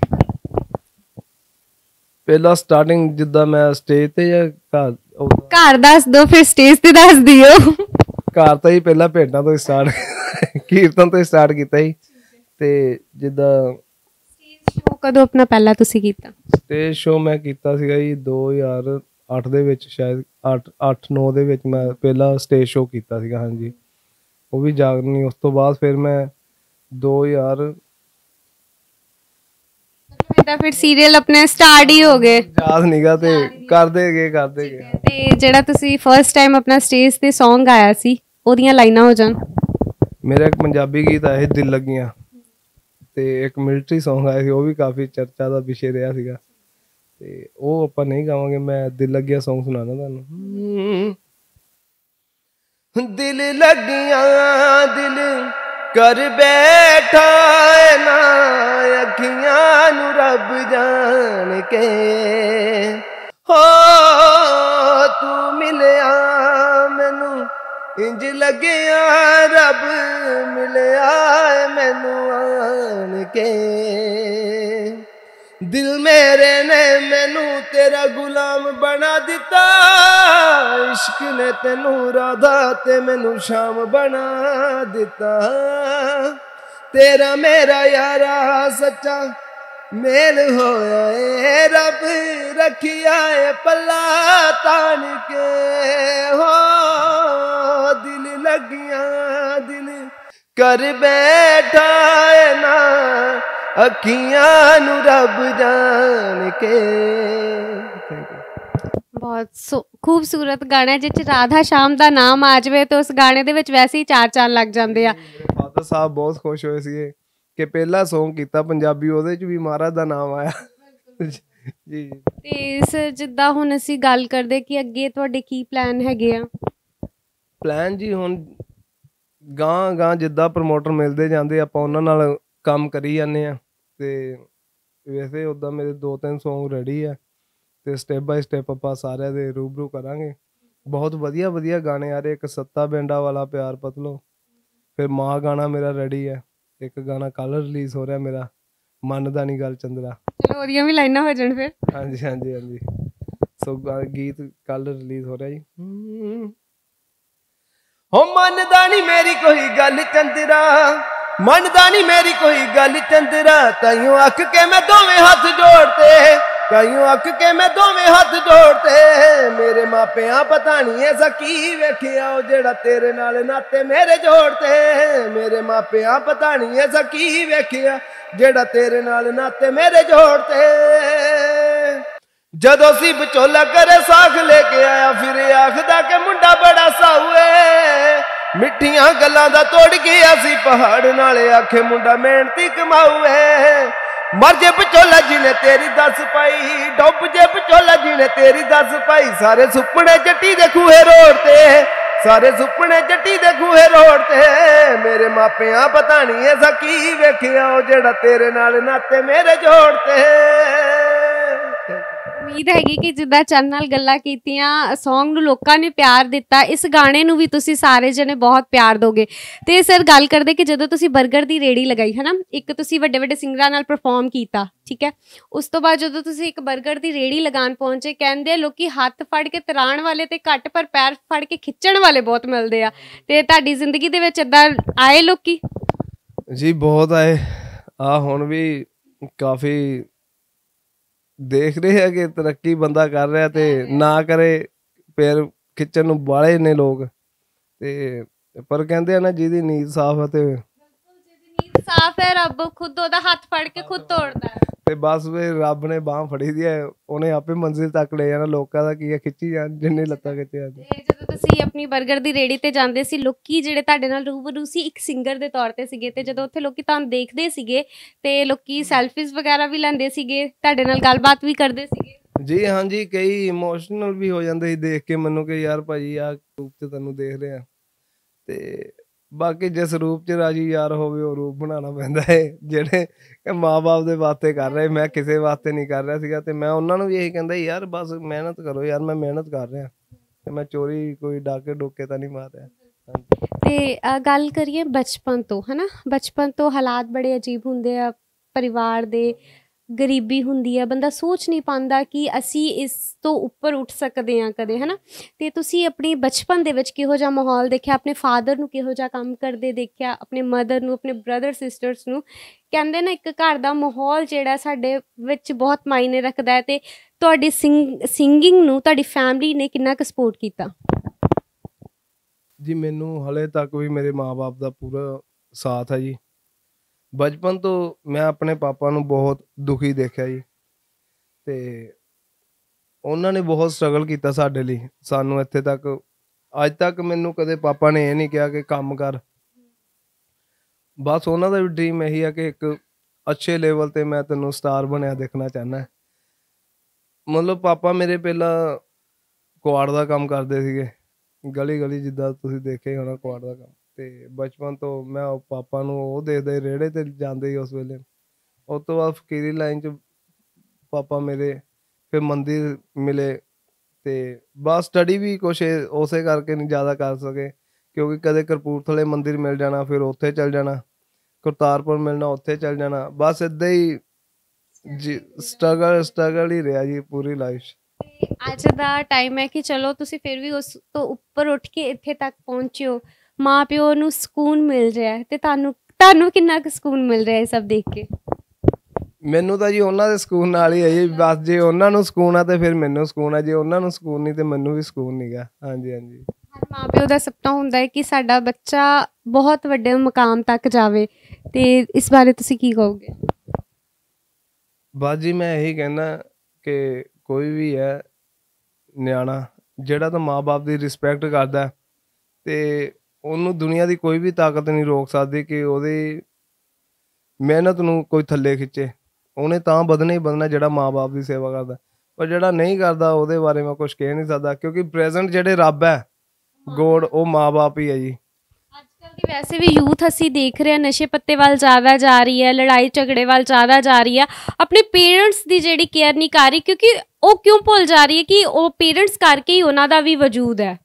ਪਹਿਲਾ ਸਟਾਰਟਿੰਗ ਜਿੱਦਾਂ ਮੈਂ ਸਟੇਜ ਤੇ ਜਾਂ ਘਰ ਦੱਸ ਦੋ, ਫਿਰ ਸਟੇਜ ਤੇ ਦੱਸ ਦਿਓ। ਘਰ ਤਾਂ ਹੀ ਪਹਿਲਾਂ ਭੇਡਾਂ ਤੋਂ ਸਟਾਰਟ ਕੀਰਤਨ ਤੋਂ ਸਟਾਰਟ ਕੀਤਾ ਸੀ। ਤੇ ਜਿੱਦਾਂ ਸਟੇਜ ਸ਼ੋਅ ਕਦੋਂ ਆਪਣਾ ਪਹਿਲਾਂ ਤੁਸੀਂ ਕੀਤਾ? ਸਟੇਜ ਸ਼ੋਅ ਮੈਂ ਕੀਤਾ ਸੀਗਾ ਜੀ 2008 ਦੇ ਵਿੱਚ, ਸ਼ਾਇਦ 8-9 ਦੇ ਵਿੱਚ ਮੈਂ ਪਹਿਲਾ ਸਟੇਜ ਸ਼ੋਅ ਕੀਤਾ ਸੀਗਾ। ਹਾਂਜੀ, ਉਹ ਵੀ ਜਾਗਰਨੀ। ਉਸ ਤੋਂ ਬਾਅਦ ਫਿਰ ਮੈਂ 2000 ਫਿਰ ਸੀਰੀਅਲ ਆਪਣੇ ਸਟਾਰਟ ਹੀ ਹੋ ਗਏ, ਯਾਦ ਨੀਗਾ, ਤੇ ਕਰਦੇ ਗਏ। ਤੇ ਜਿਹੜਾ ਤੁਸੀਂ ਫਰਸਟ ਟਾਈਮ ਆਪਣਾ ਸਟੇਜ ਤੇ Song ਗਾਇਆ ਸੀ, ਉਹਦੀਆਂ ਲਾਈਨਾਂ ਹੋ ਜਾਣ। ਮੇਰਾ ਇੱਕ ਪੰਜਾਬੀ ਗੀਤ ਆਇਆ ਸੀ ਦਿਲ ਲੱਗੀਆਂ, ਤੇ ਇੱਕ ਮਿਲਟਰੀ Song ਆਇਆ ਸੀ, ਉਹ ਵੀ ਕਾਫੀ ਚਰਚਾ ਦਾ ਵਿਸ਼ੇ ਰਿਹਾ ਸੀਗਾ, ਤੇ ਉਹ ਆਪਾਂ ਨਹੀਂ ਗਾਵਾਂਗੇ। ਮੈਂ ਦਿਲ ਲੱਗਿਆ Song ਸੁਣਾਣਾ ਤੁਹਾਨੂੰ। ਦਿਲ ਲੱਗੀਆਂ ਦਿਲ कर बैठा ना अखियां नू रब जान के हो तू मिलिया इंज लगिया रब मिलिया मैनू आन के। दिल मेरे ने मैनू तेरा गुलाम बना दिता, इश्क ने तेनू राधा ते मैनू शाम बना दिता। तेरा मेरा यारा सच्चा मेल होया ए, रब रखिया है पल्ला तान के। हो दिल लगिया दिल कर बैठा है ना, अखियां नू रब जान के। बहुत खूबसूरत गाना है जिस राधा श्याम का नाम आ जाए तो उस गाने दे विच वैसे ही चार चांद लग जाते हैं। मेरे फादर साहब बहुत खुश होए सी कि पहला सॉन्ग कीता पंजाबी, ਉਹਦੇ ਚ ਵੀ ਮਹਾਰਾਜ ਦਾ ਨਾਮ ਆਇਆ। ਜੀ ਤੇ ਸਰ ਜਿੱਦਾਂ ਹੁਣ ਅਸੀਂ ਗੱਲ ਕਰਦੇ ਕਿ ਅੱਗੇ ਤੁਹਾਡੇ ਕੀ ਪਲਾਨ ਹੈਗੇ ਆ? ਪਲਾਨ ਜੀ ਹੁਣ ਗਾਂ ਜਿੱਦਾਂ ਪ੍ਰਮੋਟਰ ਮਿਲਦੇ ਜਾਂਦੇ ਆਪਾਂ ਉਹਨਾਂ ਨਾਲ ਕੰਮ ਕਰੀ ਜਾਂਦੇ ਆ। ਤੇ ਵੈਸੇ ਉੱਦਾਂ ਮੇਰੇ 2-3 ਸੌਂਗ ਰੈਡੀ ਆ ਤੇ ਸਟੈਪ ਬਾਈ ਸਟੈਪ ਆਪਾਂ ਸਾਰਿਆਂ ਦੇ ਰੂਬਰੂ ਕਰਾਂਗੇ। ਬਹੁਤ ਵਧੀਆ ਵਧੀਆ ਗਾਣੇ ਆ ਰਹੇ, ਇੱਕ ਸੱਤਾ ਪਿੰਡਾ ਵਾਲਾ ਪਿਆਰ ਪਤਲੋ, ਫਿਰ ਮਾਂ ਗਾਣਾ ਮੇਰਾ ਰੈਡੀ ਆ, ਇੱਕ ਗਾਣਾ ਕੱਲ ਰਿਲੀਜ਼ ਹੋ ਰਿਹਾ ਮੇਰਾ ਮੰਨਦਾ ਨਹੀਂ ਗੱਲ ਚੰਦਰਾ। ਚਲੋ ਉਹਦੀਆਂ ਵੀ ਲਾਈਨਾਂ ਹੋ ਜਾਣ ਫਿਰ। ਹਾਂਜੀ ਹਾਂਜੀ ਹਾਂਜੀ, ਸੋ ਗੀਤ ਕੱਲ ਰਿਲੀਜ਼ ਹੋ ਰਿਹਾ ਜੀ। ਹੋ ਮੰਨਦਾ ਨਹੀਂ ਮੇਰੀ ਕੋਈ ਗੱਲ ਚੰਦਰਾ, ਮੰਨਦਾ ਨਹੀਂ ਮੇਰੀ ਕੋਈ ਗੱਲ ਚੰਦਰਾ, ਤਾਈਓ ਅੱਖ ਕੇ ਮੈਂ ਦੋਵੇਂ ਹੱਥ ਜੋੜਤੇ, ਤਾਈਓ ਅੱਖ ਕੇ ਮੈਂ ਦੋਵੇਂ ਹੱਥ ਜੋੜਤੇ। ਮੇਰੇ ਮਾਪਿਆਂ ਪਤਾ ਨਹੀਂ ਐਸਾ ਕੀ ਵੇਖਿਆ ਉਹ ਜਿਹੜਾ ਤੇਰੇ ਨਾਲ ਨਾਤੇ ਮੇਰੇ ਜੋੜਤੇ। ਮੇਰੇ ਮਾਪਿਆਂ ਪਤਾ ਨਹੀਂ ਐਸਾ ਕੀ ਵੇਖਿਆ ਜਿਹੜਾ ਤੇਰੇ ਨਾਲ ਨਾਤੇ ਮੇਰੇ ਜੋੜਤੇ। ਜਦੋਂ ਸੀ ਵਿਚੋਲਾ ਕਰੇ ਸਾਖ ਲੈ ਕੇ ਆਇਆ, ਫਿਰ ਆਖਦਾ ਕਿ ਮੁੰਡਾ ਬੜਾ ਸਾਊ ਏ। ਮਿੱਠੀਆਂ ਗੱਲਾਂ ਦਾ ਤੋੜ ਗਿਆ ਸੀ ਪਹਾੜ, ਨਾਲੇ ਆਖੇ ਮੁੰਡਾ ਮਿਹਨਤੀ ਕਮਾਊ ਏ। ਮਰ ਜੇ ਵਿਚੋਲਾ ਜੀ ਨੇ ਤੇਰੀ ਦੱਸ ਪਾਈ, ਡੁੱਬ ਜੇ ਵਿਚੋਲਾ ਜੀ ਨੇ ਤੇਰੀ ਦੱਸ ਪਾਈ। ਸਾਰੇ ਸੁਪਨੇ ਜੱਟੀ ਦੇ ਖੂਹੇ ਰੋੜ ਤੇ, ਸਾਰੇ ਸੁਪਨੇ ਜੱਟੀ ਦੇ ਖੂਹੇ ਰੋੜ ਤੇ। ਮੇਰੇ ਮਾਪਿਆਂ ਪਤਾ ਨਹੀਂ ਐਸਾ ਕੀ ਵੇਖਿਆ ਉਹ ਜਿਹੜਾ ਤੇਰੇ ਨਾਲ ਨਾਤੇ ਮੇਰੇ ਜੋੜਤੇ। ਉਮੀਦ ਹੈਗੀ ਕਿ ਜਿੱਦਾਂ ਚੰਨ ਨਾਲ ਗੱਲਾਂ ਕੀਤੀਆਂ, ਸੌਂਗ ਨੂੰ ਲੋਕਾਂ ਨੇ ਪਿਆਰ ਦਿੱਤਾ, ਇਸ ਗਾਣੇ ਨੂੰ ਵੀ ਤੁਸੀਂ ਸਾਰੇ ਜਣੇ ਬਹੁਤ ਪਿਆਰ ਦੋਗੇ। ਤੇ ਸਰ ਗੱਲ ਕਰਦੇ ਕਿ ਜਦੋਂ ਤੁਸੀਂ 버ਗਰ ਦੀ ਰੇੜੀ ਲਗਾਈ ਹੈ ਨਾ, ਇੱਕ ਤੁਸੀਂ ਵੱਡੇ ਵੱਡੇ ਸਿੰਗਰਾਂ ਨਾਲ ਪਰਫਾਰਮ ਕੀਤਾ, ਠੀਕ ਹੈ, ਉਸ ਤੋਂ ਬਾਅਦ ਜਦੋਂ ਤੁਸੀਂ ਇੱਕ 버ਗਰ ਦੀ ਰੇੜੀ ਲਗਾਉਣ ਪਹੁੰਚੇ, ਕਹਿੰਦੇ ਲੋਕੀ ਹੱਥ ਫੜ ਕੇ ਤਰਾਣ ਵਾਲੇ ਤੇ ਘੱਟ ਪਰ ਪੈਰ ਫੜ ਕੇ ਖਿੱਚਣ ਵਾਲੇ ਬਹੁਤ ਮਿਲਦੇ ਆ। ਤੇ ਤੁਹਾਡੀ ਜ਼ਿੰਦਗੀ ਦੇ ਵਿੱਚ ਏਦਾਂ ਆਏ ਲੋਕੀ? ਜੀ ਬਹੁਤ ਆਏ ਆ, ਹੁਣ ਵੀ ਕਾਫੀ ਦੇਖ ਰਹੇ ਆ ਕਿ ਤਰੱਕੀ ਬੰਦਾ ਕਰ ਰਿਹਾ ਤੇ ਨਾ ਕਰੇ ਪੈਰ ਖਿੱਚਣ ਨੂੰ ਵਾਲੇ ਨੇ ਲੋਕ। ਤੇ ਪਰ ਕਹਿੰਦੇ ਆ ਨਾ ਜਿਹਦੀ ਨੀਤ ਸਾਫ਼ ਹੈ ਤੇ ਸਾਫ਼ ਹੈ, ਰੱਬ ਖੁਦ ਉਹਦਾ ਹੱਥ ਫੜ ਕੇ ਖੁਦ ਤੋੜਦਾ ਹੈ। ਤੇ ਬਸ ਵੀ ਰੱਬ ਨੇ ਬਾਂਹ ਫੜੀ ਦੀ ਹੈ, ਉਹਨੇ ਆਪੇ ਮੰਜ਼ਿਲ ਤੱਕ ਲੈ ਜਾਣਾ। ਲੋਕਾਂ ਦਾ ਕੀ ਹੈ, ਖਿੱਚੀ ਜਾਣ ਜਿੰਨੇ ਲੱਤਾਂ ਖਿੱਚੇ ਜਾਂਦੇ। ਜਦੋਂ ਤੁਸੀਂ ਆਪਣੀ 버ਗਰ ਦੀ ਰੇੜੀ ਤੇ ਜਾਂਦੇ ਸੀ, ਲੋਕੀ ਜਿਹੜੇ ਤੁਹਾਡੇ ਨਾਲ ਰੂਬਰੂ ਸੀ ਇੱਕ ਸਿੰਗਰ ਦੇ ਤੌਰ ਤੇ ਸੀਗੇ, ਤੇ ਜਦੋਂ ਉੱਥੇ ਲੋਕੀ ਤੁਹਾਨੂੰ ਦੇਖਦੇ ਸੀਗੇ ਤੇ ਲੋਕੀ ਸੈਲਫੀਜ਼ ਵਗੈਰਾ ਵੀ ਲੈਂਦੇ ਸੀਗੇ, ਤੁਹਾਡੇ ਨਾਲ ਗੱਲਬਾਤ ਵੀ ਕਰਦੇ ਸੀਗੇ? ਜੀ ਹਾਂਜੀ, ਕਈ ਇਮੋਸ਼ਨਲ ਵੀ ਹੋ ਜਾਂਦੇ ਸੀ ਦੇਖ ਕੇ ਮੈਨੂੰ ਕਿ ਯਾਰ ਭਾਜੀ ਆਹ ਰੂਪ 'ਚ ਤੈਨੂੰ ਦੇਖ ਰਹੇ ਆ। ਤੇ ਬਾਕੀ ਜਿਸ ਰੂਪ 'ਚ ਰਾਜੀ ਯਾਰ ਹੋਵੇ ਉਹ ਰੂਪ ਬਣਾਉਣਾ ਪੈਂਦਾ ਹੈ। ਜਿਹੜੇ ਮਾਂ-ਬਾਪ ਦੇ ਵਾਸਤੇ ਕਰ ਰਹੇ, ਮੈਂ ਕਿਸੇ ਵਾਸਤੇ ਨਹੀਂ ਕਰ ਰਿਹਾ ਸੀਗਾ। ਤੇ ਮੈਂ ਉਹਨਾਂ ਨੂੰ ਵੀ ਇਹੀ ਕਹਿੰਦਾ ਯਾਰ ਬਸ ਮਿਹਨਤ ਕਰੋ ਯਾਰ, ਮੈਂ ਮਿਹਨਤ ਕਰ ਰਿਹਾ ਤੇ ਮੈਂ ਚੋਰੀ ਕੋਈ ਡਾਕੇ ਡੋਕੇ ਤਾਂ ਨਹੀਂ ਮਾਰ ਰਿਹਾ। ਤੇ ਗੱਲ ਕਰੀਏ ਬਚਪਨ ਤੋਂ, ਹੈ ਨਾ, ਬਚਪਨ ਤੋਂ ਹਾਲਾਤ ਬੜੇ ਅਜੀਬ ਹੁੰਦੇ ਆ ਪਰਿਵਾਰ ਦੇ, ਗਰੀਬੀ ਹੁੰਦੀ ਹੈ, ਬੰਦਾ ਸੋਚ ਨਹੀਂ ਪਾਉਂਦਾ ਕਿ ਅਸੀਂ ਇਸ ਤੋਂ ਉੱਪਰ ਉੱਠ ਸਕਦੇ ਹਾਂ ਕਦੇ, ਹੈ ਨਾ। ਅਤੇ ਤੁਸੀਂ ਆਪਣੀ ਬਚਪਨ ਦੇ ਵਿੱਚ ਕਿਹੋ ਜਿਹਾ ਮਾਹੌਲ ਦੇਖਿਆ, ਆਪਣੇ ਫਾਦਰ ਨੂੰ ਕਿਹੋ ਜਿਹਾ ਕੰਮ ਕਰਦੇ ਦੇਖਿਆ, ਆਪਣੇ ਮਦਰ ਨੂੰ, ਆਪਣੇ ਬ੍ਰਦਰ ਸਿਸਟਰਸ ਨੂੰ? ਕਹਿੰਦੇ ਨਾ ਇੱਕ ਘਰ ਦਾ ਮਾਹੌਲ ਜਿਹੜਾ ਸਾਡੇ ਵਿੱਚ ਬਹੁਤ ਮਾਇਨੇ ਰੱਖਦਾ ਹੈ। ਅਤੇ ਤੁਹਾਡੀ ਸਿੰਗਿੰਗ ਨੂੰ ਤੁਹਾਡੀ ਫੈਮਿਲੀ ਨੇ ਕਿੰਨਾ ਕੁ ਸਪੋਰਟ ਕੀਤਾ? ਜੀ ਮੈਨੂੰ ਹਾਲੇ ਤੱਕ ਵੀ ਮੇਰੇ ਮਾਂ-ਬਾਪ ਦਾ ਪੂਰਾ ਸਾਥ ਹੈ ਜੀ। ਬਚਪਨ ਤੋਂ ਮੈਂ ਆਪਣੇ ਪਾਪਾ ਨੂੰ ਬਹੁਤ ਦੁਖੀ ਦੇਖਿਆ ਜੀ, ਤੇ ਉਹਨਾਂ ਨੇ ਬਹੁਤ ਸਟਰਗਲ ਕੀਤਾ ਸਾਡੇ ਲਈ, ਸਾਨੂੰ ਇੱਥੇ ਤੱਕ। ਅੱਜ ਤੱਕ ਮੈਨੂੰ ਕਦੇ ਪਾਪਾ ਨੇ ਇਹ ਨਹੀਂ ਕਿਹਾ ਕਿ ਕੰਮ ਕਰ। ਬਸ ਉਹਨਾਂ ਦਾ ਵੀ ਡਰੀਮ ਇਹੀ ਆ ਕਿ ਇੱਕ ਅੱਛੇ ਲੈਵਲ 'ਤੇ ਮੈਂ ਤੈਨੂੰ ਸਟਾਰ ਬਣਿਆ ਦੇਖਣਾ ਚਾਹੁੰਦਾ। ਮਤਲਬ ਪਾਪਾ ਮੇਰੇ ਪਹਿਲਾਂ ਕੁਆੜ ਦਾ ਕੰਮ ਕਰਦੇ ਸੀਗੇ, ਗਲੀ ਗਲੀ ਜਿੱਦਾਂ ਤੁਸੀਂ ਦੇਖਿਆ ਹੋਣਾ ਕੁਆੜ ਦਾ ਕੰਮ। ਤੇ ਬਚਪਨ ਤੋਂ ਮੈਂ ਪਾਪਾ ਨੂੰ ਉਹ ਦੇਖਦੇ ਰੇੜੇ 'ਤੇ ਜਾਂਦੇ ਸੀ ਉਸ ਵੇਲੇ। ਉਸ ਤੋਂ ਬਾਅਦ ਫਕੀਰੀ ਲਾਈਨ 'ਚ ਪਾਪਾ ਮੇਰੇ, ਫਿਰ ਮੰਦਿਰ ਮਿਲੇ। ਤੇ ਬਸ ਸਟੱਡੀ ਵੀ ਕੁਛ ਉਸੇ ਕਰਕੇ ਨਹੀਂ ਜ਼ਿਆਦਾ ਕਰ ਸਕੇ ਕਿਉਂਕਿ ਕਦੇ ਕਰਪੂਰਥਲੇ ਮੰਦਿਰ ਮਿਲ ਜਾਣਾ, ਫਿਰ ਉੱਥੇ ਚੱਲ ਜਾਣਾ, ਕਰਤਾਰਪੁਰ ਮਿਲਣਾ, ਉੱਥੇ ਚੱਲ ਜਾਣਾ। ਬਸ ਇੱਦਾਂ ਹੀ ਜੀ ਸਟਰਗਲ ਹੀ ਰਿਹਾ ਜੀ ਪੂਰੀ ਲਾਈਫ 'ਚ। ਅੱਜ ਦਾ ਟਾਈਮ ਹੈ ਕਿ ਚਲੋ ਤੁਸੀਂ ਫਿਰ ਵੀ ਉਸ ਤੋਂ ਉੱਪਰ ਉੱਠ ਕੇ ਇੱਥੇ ਤੱਕ ਪਹੁੰਚੇ ਹੋ, ਮਾਂ ਪਿਓ ਨੂੰ ਸਕੂਨ ਮਿਲ ਰਿਹਾ ਹੈ, ਤੇ ਤੁਹਾਨੂੰ ਕਿੰਨਾ ਕੁ ਸਕੂਨ ਮਿਲ ਰਿਹਾ ਇਹ ਸਭ ਦੇਖ ਕੇ? ਮੈਨੂੰ ਤਾਂ ਜੀ ਉਹਨਾਂ ਦੇ ਸਕੂਨ ਨਾਲ ਹੀ ਹੈ ਜੀ। ਬਸ ਜੇ ਉਹਨਾਂ ਨੂੰ ਸਕੂਨ ਆ ਤੇ ਫਿਰ ਮੈਨੂੰ ਸਕੂਨ ਆ, ਜੇ ਉਹਨਾਂ ਨੂੰ ਸਕੂਨ ਨਹੀਂ ਤੇ ਮੈਨੂੰ ਵੀ ਸਕੂਨ ਨਹੀਂ ਗਾ। ਹਾਂਜੀ ਹਾਂਜੀ। ਹਰ ਮਾਂ ਪਿਓ ਦਾ ਸੁਪਨਾ ਹੁੰਦਾ ਹੈ ਕਿ ਸਾਡਾ ਬੱਚਾ ਬਹੁਤ ਵੱਡੇ ਮੁਕਾਮ ਤੱਕ ਜਾਵੇ, ਤੇ ਇਸ ਬਾਰੇ ਤੁਸੀਂ ਕੀ ਕਹੋਗੇ? ਬਸ ਜੀ ਮੈਂ ਇਹੀ ਕਹਿੰਦਾ ਕਿ ਕੋਈ ਵੀ ਹੈ ਨਿਆਣਾ ਜਿਹੜਾ ਤਾਂ ਮਾਂ-ਬਾਪ ਦੀ ਰਿਸਪੈਕਟ ਕਰਦਾ ਤੇ ਉਹਨੂੰ ਦੁਨੀਆ ਦੀ ਕੋਈ ਵੀ ਤਾਕਤ ਨਹੀਂ ਰੋਕ ਸਕਦੀ ਕਿ ਉਹਦੀ ਮਿਹਨਤ ਨੂੰ ਕੋਈ ਥੱਲੇ ਖਿੱਚੇ। ਉਹਨੇ ਤਾਂ ਵਧਣਾ ਹੀ ਵਧਣਾ ਜਿਹੜਾ ਮਾਂ-ਬਾਪ ਦੀ ਸੇਵਾ ਕਰਦਾ, ਪਰ ਜਿਹੜਾ ਨਹੀਂ ਕਰਦਾ ਉਹਦੇ ਬਾਰੇ ਮੈਂ ਕੁਝ ਕਹਿ ਨਹੀਂ ਸਕਦਾ, ਕਿਉਂਕਿ ਪ੍ਰੈਜ਼ੈਂਟ ਜਿਹੜੇ ਰੱਬ ਹੈ ਗੋਡ ਉਹ ਮਾਂ-ਬਾਪ ਹੀ ਹੈ ਜੀ। ਅੱਜ ਕੱਲ੍ਹ ਦੀ ਵੈਸੇ ਵੀ ਯੂਥ ਅਸੀਂ ਦੇਖ ਰਹੇ ਹਾਂ ਨਸ਼ੇ ਪੱਤੇ ਵੱਲ ਜ਼ਿਆਦਾ ਜਾ ਰਹੀ ਹੈ, ਲੜਾਈ ਝਗੜੇ ਵੱਲ ਜ਼ਿਆਦਾ ਜਾ ਰਹੀ ਹੈ, ਆਪਣੇ ਪੇਰੈਂਟਸ ਦੀ ਜਿਹੜੀ ਕੇਅਰ ਨਹੀਂ ਕਰ ਰਹੀ, ਕਿਉਂਕਿ ਉਹ ਕਿਉਂ ਭੁੱਲ ਜਾ ਰਹੀ ਹੈ ਕਿ ਉਹ ਪੇਰੈਂਟਸ ਕਰਕੇ ਹੀ ਉਹਨਾਂ ਦਾ ਵੀ ਵਜੂਦ ਹੈ।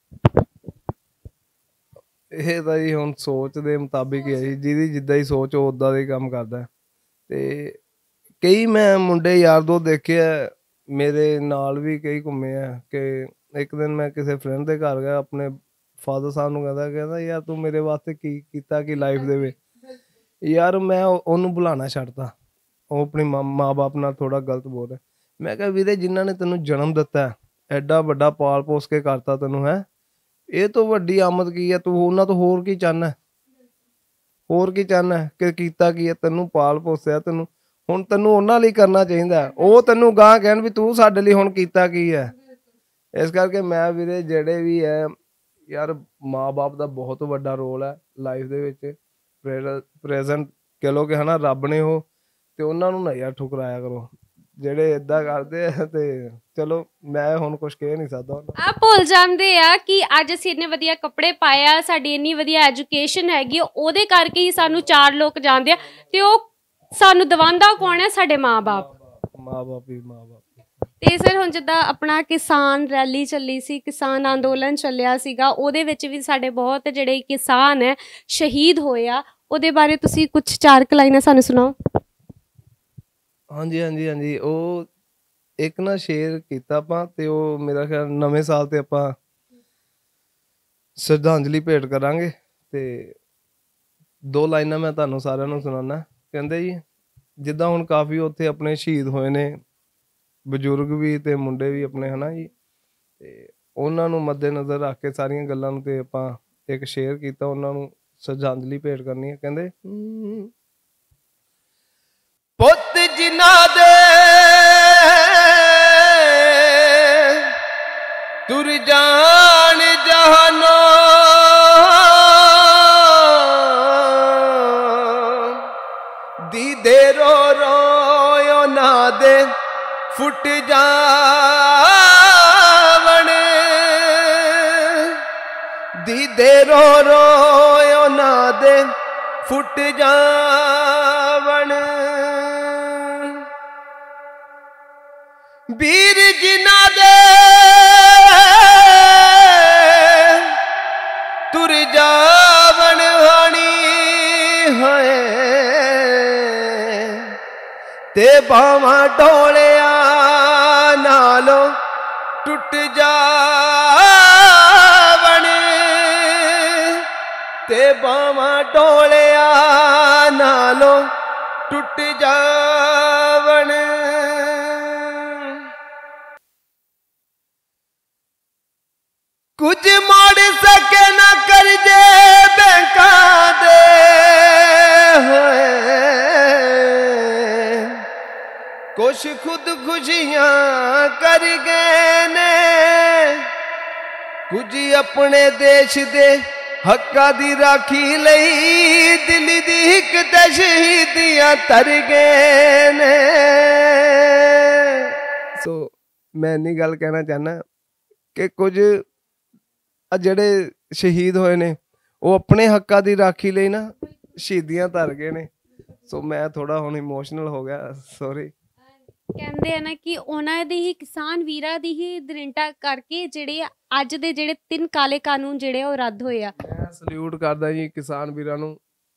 ਇਹ ਤਾਂ ਜੀ ਹੁਣ ਸੋਚ ਦੇ ਮੁਤਾਬਿਕ ਹੀ ਹੈ ਜੀ, ਜਿਹਦੀ ਜਿੱਦਾਂ ਹੀ ਸੋਚ ਉਹ ਉੱਦਾਂ ਦਾ ਹੀ ਕੰਮ ਕਰਦਾ। ਤੇ ਕਈ ਮੈਂ ਮੁੰਡੇ ਯਾਰ ਦੋ ਦੇਖੇ ਆ, ਮੇਰੇ ਨਾਲ ਵੀ ਕਈ ਘੁੰਮੇ ਆ, ਕਿ ਇੱਕ ਦਿਨ ਮੈਂ ਕਿਸੇ ਫਰੈਂਡ ਦੇ ਘਰ ਗਿਆ, ਆਪਣੇ ਫਾਦਰ ਸਾਹਿਬ ਨੂੰ ਕਹਿੰਦਾ ਯਾਰ ਤੂੰ ਮੇਰੇ ਵਾਸਤੇ ਕੀ ਕੀਤਾ ਕਿ ਲਾਈਫ ਦੇ ਵਿੱਚ। ਯਾਰ ਮੈਂ ਉਹਨੂੰ ਬੁਲਾਉਣਾ ਛੱਡਤਾ, ਉਹ ਆਪਣੀ ਮਾਂ ਬਾਪ ਨਾਲ ਥੋੜਾ ਗਲਤ ਬੋਲ ਰਿਹਾ। ਮੈਂ ਕਿਹਾ ਵੀਰੇ ਜਿਨ੍ਹਾਂ ਨੇ ਤੈਨੂੰ ਜਨਮ ਦਿੱਤਾ, ਐਡਾ ਵੱਡਾ ਪਾਲ ਪੋਸ ਕੇ ਕਰਤਾ ਤੈਨੂੰ, ਹੈ ਇਹ ਤੋਂ ਵੱਡੀ ਆਮਦ ਕੀ ਹੈ? ਤੂੰ ਉਹਨਾਂ ਤੋਂ ਹੋਰ ਕੀ ਚਾਹੁੰਦਾ? ਹੋਰ ਕੀ ਚਾਹੁੰਦਾ ਕਿ ਕੀਤਾ ਕੀ ਹੈ? ਤੈਨੂੰ ਪਾਲ ਪੋਸਿਆ, ਤੈਨੂੰ ਹੁਣ ਤੈਨੂੰ ਉਹਨਾਂ ਲਈ ਕਰਨਾ ਚਾਹੀਦਾ, ਉਹ ਤੈਨੂੰ ਗਾਂ ਕਹਿਣ ਵੀ ਤੂੰ ਸਾਡੇ ਲਈ ਹੁਣ ਕੀਤਾ ਕੀ ਹੈ। ਇਸ ਕਰਕੇ ਮੈਂ ਵੀਰੇ ਜਿਹੜੇ ਵੀ ਹੈ ਯਾਰ ਮਾਂ ਬਾਪ ਦਾ ਬਹੁਤ ਵੱਡਾ ਰੋਲ ਹੈ ਲਾਈਫ ਦੇ ਵਿੱਚ। ਪ੍ਰੈਜ਼ੈਂਟ ਕਹਿ ਲਓ ਕਿ ਹੈ ਨਾ ਰੱਬ ਨੇ ਉਹ, ਤੇ ਉਹਨਾਂ ਨੂੰ ਨਾ ਯਾਰ ਠੁਕਰਾਇਆ ਕਰੋ ਜਿਹੜੇ ਏਦਾਂ ਕਰਦੇ ਆ। ਤੇ ਚਲੋ ਮੈਂ ਹੁਣ ਕੁਝ ਕਹਿ ਨਹੀਂ ਸਕਦਾ। ਆ ਭੁੱਲ ਜਾਂਦੇ ਆ ਕਿ ਅੱਜ ਅਸੀਂ ਇੰਨੇ ਵਧੀਆ ਕੱਪੜੇ ਪਾਏ ਆ, ਸਾਡੀ ਇੰਨੀ ਵਧੀਆ ਐਜੂਕੇਸ਼ਨ ਹੈਗੀ, ਉਹਦੇ ਕਰਕੇ ਹੀ ਸਾਨੂੰ 4 ਲੋਕ ਜਾਣਦੇ ਆ, ਤੇ ਉਹ ਸਾਨੂੰ ਦਵਾਉਂਦਾ ਕੌਣ ਹੈ? ਸਾਡੇ ਮਾਂ-ਬਾਪ ਹੀ ਮਾਂ-ਬਾਪ। ਤੇ ਸਰ ਹੁਣ ਜਿੱਦਾਂ ਆਪਣਾ ਕਿਸਾਨ ਰੈਲੀ ਚੱਲੀ ਸੀ, ਕਿਸਾਨ ਅੰਦੋਲਨ ਚੱਲਿਆ ਸੀਗਾ, ਉਹਦੇ ਵਿੱਚ ਵੀ ਸਾਡੇ ਬਹੁਤ ਜਿਹੜੇ ਕਿਸਾਨ ਹੈ ਸ਼ਹੀਦ ਹੋਏ ਆ, ਉਹਦੇ ਬਾਰੇ ਤੁਸੀਂ ਕੁਝ 4 ਲਾਈਨਾਂ ਸਾਨੂੰ ਸੁਣਾਓ। ਹਾਂਜੀ ਹਾਂਜੀ ਹਾਂਜੀ। ਉਹ ਇੱਕ ਨਾ ਸ਼ੇਅਰ ਕੀਤਾ ਆਪਾਂ, ਤੇ ਉਹ ਮੇਰਾ ਖਿਆਲ ਨਵੇਂ ਸਾਲ ਤੇ ਆਪਾਂ ਸ਼ਰਧਾਂਜਲੀ ਭੇਟ ਕਰਾਂਗੇ। ਤੇ 2 ਲਾਈਨਾਂ ਮੈਂ ਤੁਹਾਨੂੰ ਸਾਰਿਆਂ ਨੂੰ ਸੁਣਾਉਣਾ। ਕਹਿੰਦੇ ਜੀ ਜਿੱਦਾਂ ਹੁਣ ਕਾਫੀ ਉੱਥੇ ਆਪਣੇ ਸ਼ਹੀਦ ਹੋਏ ਨੇ, ਬਜ਼ੁਰਗ ਵੀ ਤੇ ਮੁੰਡੇ ਵੀ ਆਪਣੇ, ਹੈ ਨਾ ਜੀ, ਤੇ ਉਹਨਾਂ ਨੂੰ ਮੱਦੇ ਨਜ਼ਰ ਰੱਖ ਕੇ ਸਾਰੀਆਂ ਗੱਲਾਂ ਨੂੰ ਤੇ ਆਪਾਂ ਇੱਕ ਸ਼ੇਅਰ ਕੀਤਾ, ਉਹਨਾਂ ਨੂੰ ਸ਼ਰਧਾਂਜਲੀ ਭੇਟ ਕਰਨੀ ਹੈ। ਕਹਿੰਦੇ ਪੁੱਤ ਜਿਨ੍ਹਾਂ ਦੇ ਤੁਰ ਜਾਣ ਜਹਾਨੋਂ, ਦੀਦੇ ਰੋ ਰੋ ਉਹਨਾਂ ਦੇ ਫੁੱਟ ਜਾਵਣ, ਦੀਦੇ ਰੋ ਰੋ ਉਹਨਾਂ ਦੇ ਫੁੱਟ ਜਾਵਣ। ਵੀਰ ਜਿਨ੍ਹਾਂ ਦੇ ਤੁਰ ਜਾਵਣ ਹਾਣੀ ਹੋਏ, ਤੇ ਬਾਵਾਂ ਢੋਲਿਆਂ ਨਾਲੋਂ ਟੁੱਟ ਜਾਵਣ, ਤੇ ਬਾਵਾਂ ਢੋਲਿਆਂ ਨਾਲੋਂ ਟੁੱਟ ਜਾਵਣ। ਕੁਝ ਮੋੜ ਸਕੇ ਨਾ ਕਰਜੇ ਬੈਂਕਾਂ ਦੇ ਹੋਏ, ਕੁਛ ਖੁਦ ਖੁਸ਼ੀਆਂ ਕਰ ਗਏ ਨੇ, ਕੁਝ ਆਪਣੇ ਦੇਸ਼ ਦੇ ਹੱਕਾਂ ਦੀ ਰਾਖੀ ਲਈ ਦਿੱਲੀ ਦੀ ਇੱਕ ਤੇ ਸ਼ਹੀਦੀਆਂ ਤਰ ਗਏ ਨੇ। ਸੋ ਮੈਂ ਇੰਨੀ ਗੱਲ ਕਹਿਣਾ ਚਾਹੁੰਦਾ ਕਿ ਕੁਝ ਜਿਹੜੇ ਸ਼ਹੀਦ ਹੋਏ ਨੇ ਉਹ ਆਪਣੇ ਹੱਕਾਂ ਦੀ ਰਾਖੀ ਲਈ ਨਾ ਸ਼ਹੀਦੀਆਂ ਧਰ ਗਏ ਨੇ। ਸੋ ਮੈਂ ਥੋੜਾ ਹੁਣ ਇਮੋਸ਼ਨਲ ਹੋ ਗਿਆ, ਸੌਰੀ। ਕਹਿੰਦੇ ਆ ਨਾ ਕਿ ਉਹਨਾਂ ਦੀ ਹੀ ਕਿਸਾਨ ਵੀਰਾਂ ਦੀ ਹੀ ਦ੍ਰਿੜਤਾ ਕਰਕੇ ਜਿਹੜੇ ਅੱਜ ਦੇ ਜਿਹੜੇ 3 ਕਾਲੇ ਕਾਨੂੰਨ ਜਿਹੜੇ ਉਹ ਰੱਦ ਹੋਏ ਆ। मैं सल्यूट करदा जी किसान वीरां नूं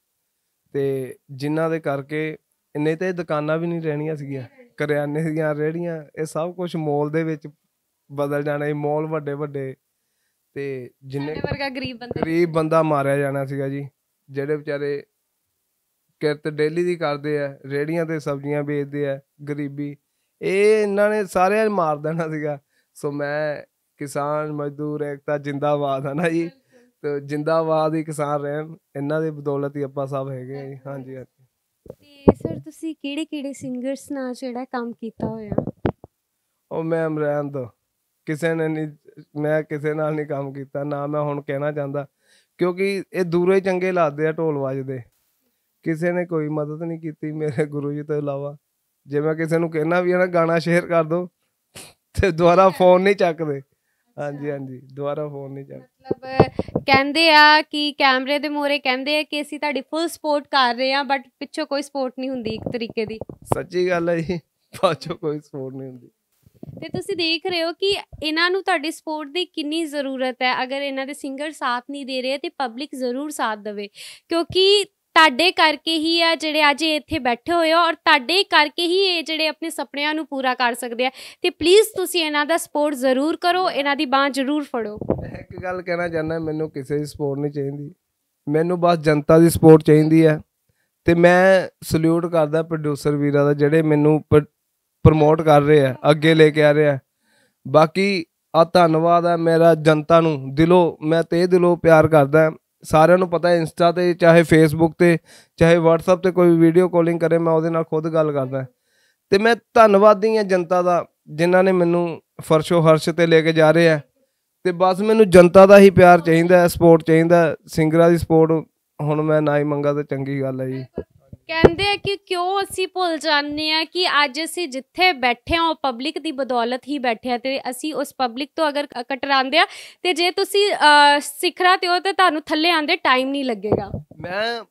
ते जिन्हां दे करके नहीं तो दुकानां भी नहीं रहणियां सीगियां, करियाने दीयां रेहड़ियां ये सब कुछ मॉल दे विच बदल जाना जी। मॉल वड्डे वड्डे ते जिन्ने ਸਾਡੇ ਵਰਗਾ गरीब बंदा मारिया जाना सीगा जी। ਜਿਹੜੇ ਵਿਚਾਰੇ ਕਿਰਤ ਡੇਲੀ ਦੀ ਕਰਦੇ ਆ, ਰੇਹੜੀਆਂ ਤੇ ਸਬਜ਼ੀਆਂ ਵੇਚਦੇ ਆ, ਗਰੀਬੀ ਇਹ ਇਹਨਾਂ ਨੇ ਸਾਰਿਆਂ ਨੂੰ ਮਾਰ ਦੇਣਾ ਸੀਗਾ। ਸੋ ਮੈਂ ਕਿਸਾਨ ਮਜ਼ਦੂਰ ਏਕਤਾ ਜਿੰਦਾਬਾਦ ਹੈ ਨਾ ਜੀ, ਤੇ ਜਿੰਦਾਬਾਦ ਹੀ ਕਿਸਾਨ ਰਹਿਣ, ਇਹਨਾਂ ਦੀ ਬਦੌਲਤ ਹੀ ਆਪਾਂ ਸਭ ਹੈਗੇ ਆ ਜੀ। ਹਾਂਜੀ ਹਾਂਜੀ। ਤੇ ਸਰ ਤੁਸੀਂ ਕਿਹੜੇ ਸਿੰਗਰਸ ਨਾਲ ਜਿਹੜਾ ਕੰਮ ਕੀਤਾ ਹੋਇਆ? ਉਹ ਮੈਂ ਇਮਰਾਨ ਤੋਂ ਕਿਸੇ ਨੇ ਨਹੀਂ, ਮੈਂ ਕਿਸੇ ਨਾਲ ਨਹੀਂ ਕੰਮ ਕੀਤਾ, ਨਾ ਮੈਂ ਹੁਣ ਕਹਿਣਾ ਚਾਹੁੰਦਾ, ਕਿਉਂਕਿ ਇਹ ਦੂਰੋਂ ਹੀ ਚੰਗੇ ਲੱਗਦੇ ਆ ਢੋਲ ਵੱਜਦੇ। ਕਿਸੇ ਨੇ ਕੋਈ ਮਦਦ ਨਹੀਂ ਕੀਤੀ ਮੇਰੇ ਗੁਰੂ ਜੀ ਤੋਂ ਇਲਾਵਾ। ਜੇ ਮੈਂ ਕਿਸੇ ਨੂੰ ਕਹਿਣਾ ਵੀ ਹੈ ਨਾ ਗਾਣਾ ਸ਼ੇਅਰ ਕਰ ਦਿਓ ਤੇ ਦੁਬਾਰਾ ਫੋਨ ਨਹੀਂ ਚੱਕਦੇ। ਹਾਂਜੀ ਹਾਂਜੀ, ਦੁਬਾਰਾ ਫੋਨ ਨਹੀਂ ਚੱਕ। ਮਤਲਬ ਕਹਿੰਦੇ ਆ ਕਿ ਕੈਮਰੇ ਦੇ ਮੂਹਰੇ ਕਹਿੰਦੇ ਆ ਕਿ ਅਸੀਂ ਤੁਹਾਡੀ ਫੁੱਲ ਸਪੋਰਟ ਕਰ ਰਹੇ ਹਾਂ, ਬਟ ਪਿੱਛੋਂ ਕੋਈ ਸਪੋਰਟ ਨਹੀਂ ਹੁੰਦੀ ਇੱਕ ਤਰੀਕੇ ਦੀ। ਸੱਚੀ ਗੱਲ ਹੈ ਜੀ, ਬਾਅਦ ਕੋਈ ਸਪੋਰਟ ਨਹੀਂ ਹੁੰਦੀ। ਤੇ ਤੁਸੀਂ ਦੇਖ ਰਹੇ ਹੋ ਕਿ ਇਹਨਾਂ ਨੂੰ ਤੁਹਾਡੀ ਸਪੋਰਟ ਦੀ ਕਿੰਨੀ ਜ਼ਰੂਰਤ ਹੈ। ਅਗਰ ਇਹਨਾਂ ਦੇ ਸਿੰਗਰ ਸਾਥ ਨਹੀਂ ਦੇ ਰਹੇ ਤੇ ਪਬਲਿਕ ਜ਼ਰੂਰ ਸਾਥ ਦੇਵੇ, ਕਿਉਂਕਿ ਤੁਹਾਡੇ ਕਰਕੇ ਹੀ ਆ ਜਿਹੜੇ ਅੱਜ ਇੱਥੇ ਬੈਠੇ ਹੋਏ ਹੋ, ਔਰ ਤੁਹਾਡੇ ਕਰਕੇ ਹੀ ਇਹ ਜਿਹੜੇ ਆਪਣੇ ਸੁਪਨਿਆਂ ਨੂੰ ਪੂਰਾ ਕਰ ਸਕਦੇ ਆ। ਤੇ ਪਲੀਜ਼ ਤੁਸੀਂ ਇਹਨਾਂ ਦਾ ਸਪੋਰਟ ਜ਼ਰੂਰ ਕਰੋ, ਇਹਨਾਂ ਦੀ ਬਾਂਹ ਜ਼ਰੂਰ ਫੜੋ। ਇੱਕ ਗੱਲ ਕਹਿਣਾ ਚਾਹੁੰਦਾ, ਮੈਨੂੰ ਕਿਸੇ ਦੀ ਸਪੋਰਟ ਨਹੀਂ ਚਾਹੀਦੀ, ਮੈਨੂੰ ਬਸ ਜਨਤਾ ਦੀ ਸਪੋਰਟ ਚਾਹੀਦੀ ਹੈ। ਤੇ ਮੈਂ ਸਲੂਟ ਕਰਦਾ ਪ੍ਰੋਡਿਊਸਰ ਵੀਰਾਂ ਦਾ, ਜਿਹੜੇ ਮੈਨੂੰ ਪ੍ਰਮੋਟ ਕਰ ਰਹੇ ਆ, ਅੱਗੇ ਲੈ ਕੇ ਆ ਰਹੇ ਆ। ਬਾਕੀ ਆ ਧੰਨਵਾਦ ਹੈ ਮੇਰਾ ਜਨਤਾ ਨੂੰ ਦਿਲੋਂ, ਮੈਂ ਤੇ ਦਿਲੋਂ ਪਿਆਰ ਕਰਦਾ। ਸਾਰਿਆਂ ਨੂੰ ਪਤਾ ਇੰਸਟਾ ਤੇ ਚਾਹੇ ਫੇਸਬੁੱਕ ਤੇ ਚਾਹੇ ਵਟਸਐਪ ਤੇ ਕੋਈ ਵੀਡੀਓ ਕਾਲਿੰਗ ਕਰੇ, ਮੈਂ ਉਹਦੇ ਨਾਲ ਖੁਦ ਗੱਲ ਕਰਦਾ। ਤੇ ਮੈਂ ਧੰਨਵਾਦੀ ਹਾਂ ਜਨਤਾ ਦਾ, ਜਿਨ੍ਹਾਂ ਨੇ ਮੈਨੂੰ ਫਰਸ਼ੋ ਹਰਸ਼ ਤੇ ਲੈ ਕੇ ਜਾ ਰਹੇ ਆ। ਤੇ ਬਸ ਮੈਨੂੰ ਜਨਤਾ ਦਾ ਹੀ ਪਿਆਰ ਚਾਹੀਦਾ, ਸਪੋਰਟ ਚਾਹੀਦਾ, ਸਿੰਗਰਾਂ ਦੀ ਸਪੋਰਟ ਹੁਣ ਮੈਂ ਨਾ ਹੀ ਮੰਗਾ ਤਾਂ ਚੰਗੀ ਗੱਲ ਹੈ ਜੀ। ਕਹਿੰਦੇ ਆ ਕਿ ਕਿਉਂ ਅਸੀਂ ਭੁੱਲ ਜਾਂਦੇ ਆ ਕਿ ਅੱਜ ਅਸੀਂ ਜਿੱਥੇ ਬੈਠੇ ਹਾਂ ਉਹ ਪਬਲਿਕ ਦੀ ਬਦੌਲਤ ਹੀ ਬੈਠੇ ਆ, ਤੇ ਅਸੀਂ ਉਸ ਪਬਲਿਕ ਤੋਂ ਅਗਰ ਕਟਰਾਉਂਦੇ ਆ ਤੇ ਜੇ ਤੁਸੀਂ ਸਿਖਰਾਂ ਤੇ ਹੋ ਤੇ ਤੁਹਾਨੂੰ ਥੱਲੇ ਆਉਂਦੇ ਟਾਈਮ ਨਹੀਂ ਲੱਗੇਗਾ। ਮੈਂ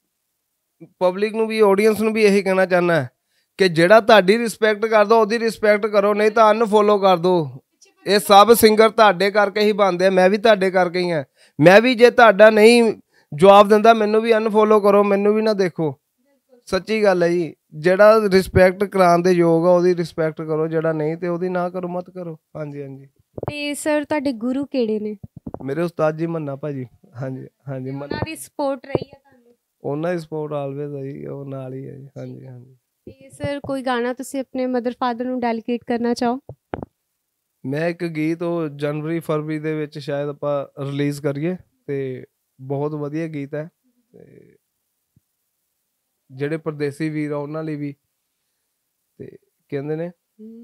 ਪਬਲਿਕ ਨੂੰ ਵੀ, ਆਡੀਅנס ਨੂੰ ਵੀ ਇਹੀ ਕਹਿਣਾ ਚਾਹੁੰਦਾ ਕਿ ਜਿਹੜਾ ਤੁਹਾਡੀ ਰਿਸਪੈਕਟ ਕਰਦਾ ਉਹਦੀ ਰਿਸਪੈਕਟ ਕਰੋ, ਨਹੀਂ ਤਾਂ ਅਨਫੋਲੋ ਕਰ ਦਿਓ। ਇਹ ਸਭ ਸਿੰਗਰ ਤੁਹਾਡੇ ਕਰਕੇ ਹੀ ਬਣਦੇ ਆ, ਮੈਂ ਵੀ ਤੁਹਾਡੇ ਕਰਕੇ ਹੀ ਹਾਂ। ਮੈਂ ਵੀ ਜੇ ਤੁਹਾਡਾ ਨਹੀਂ ਜਵਾਬ ਦਿੰਦਾ ਮੈਨੂੰ ਵੀ ਅਨਫੋਲੋ ਕਰੋ, ਮੈਨੂੰ ਵੀ ਨਾ ਦੇਖੋ। ਸੱਚੀ ਗੱਲ ਹੈ ਜੀ, ਜਿਹੜਾ ਰਿਸਪੈਕਟ ਕਰਾਉਣ ਦੇ ਯੋਗ ਆ ਉਹਦੀ ਰਿਸਪੈਕਟ ਕਰੋ, ਜਿਹੜਾ ਨਹੀਂ ਤੇ ਉਹਦੀ ਨਾ ਕਰੋ, ਮਤ ਕਰੋ। ਹਾਂਜੀ ਹਾਂਜੀ। ਤੇ ਸਰ ਤੁਹਾਡੇ ਗੁਰੂ ਕਿਹੜੇ ਨੇ? ਮੇਰੇ ਉਸਤਾਦ ਜੀ ਮੰਨਾ ਭਾਜੀ। ਹਾਂਜੀ ਹਾਂਜੀ, ਉਹਨਾਂ ਦੀ ਸਪੋਰਟ ਰਹੀ ਹੈ ਤੁਹਾਨੂੰ? ਉਹਨਾਂ ਦੀ ਸਪੋਰਟ ਆਲਵੇਜ਼ ਹੈ ਜੀ, ਉਹ ਨਾਲ ਹੀ ਹੈ ਜੀ। ਹਾਂਜੀ ਹਾਂਜੀ। ਤੇ ਸਰ ਕੋਈ ਗਾਣਾ ਤੁਸੀਂ ਆਪਣੇ ਮਦਰ ਫਾਦਰ ਨੂੰ ਡੈਡੀਕੇਟ ਕਰਨਾ ਚਾਹੋ? ਮੈਂ ਇੱਕ ਗੀਤ ਉਹ ਜਨਵਰੀ ਫਰਵਰੀ ਦੇ ਵਿੱਚ ਸ਼ਾਇਦ ਆਪਾਂ ਰਿਲੀਜ਼ ਕਰੀਏ, ਤੇ ਬਹੁਤ ਵਧੀਆ ਗੀਤ ਹੈ। ਤੇ ਜਿਹੜੇ ਪਰਦੇਸੀ ਵੀਰ ਆ ਉਹਨਾਂ ਲਈ ਵੀ। ਤੇ ਕਹਿੰਦੇ ਨੇ,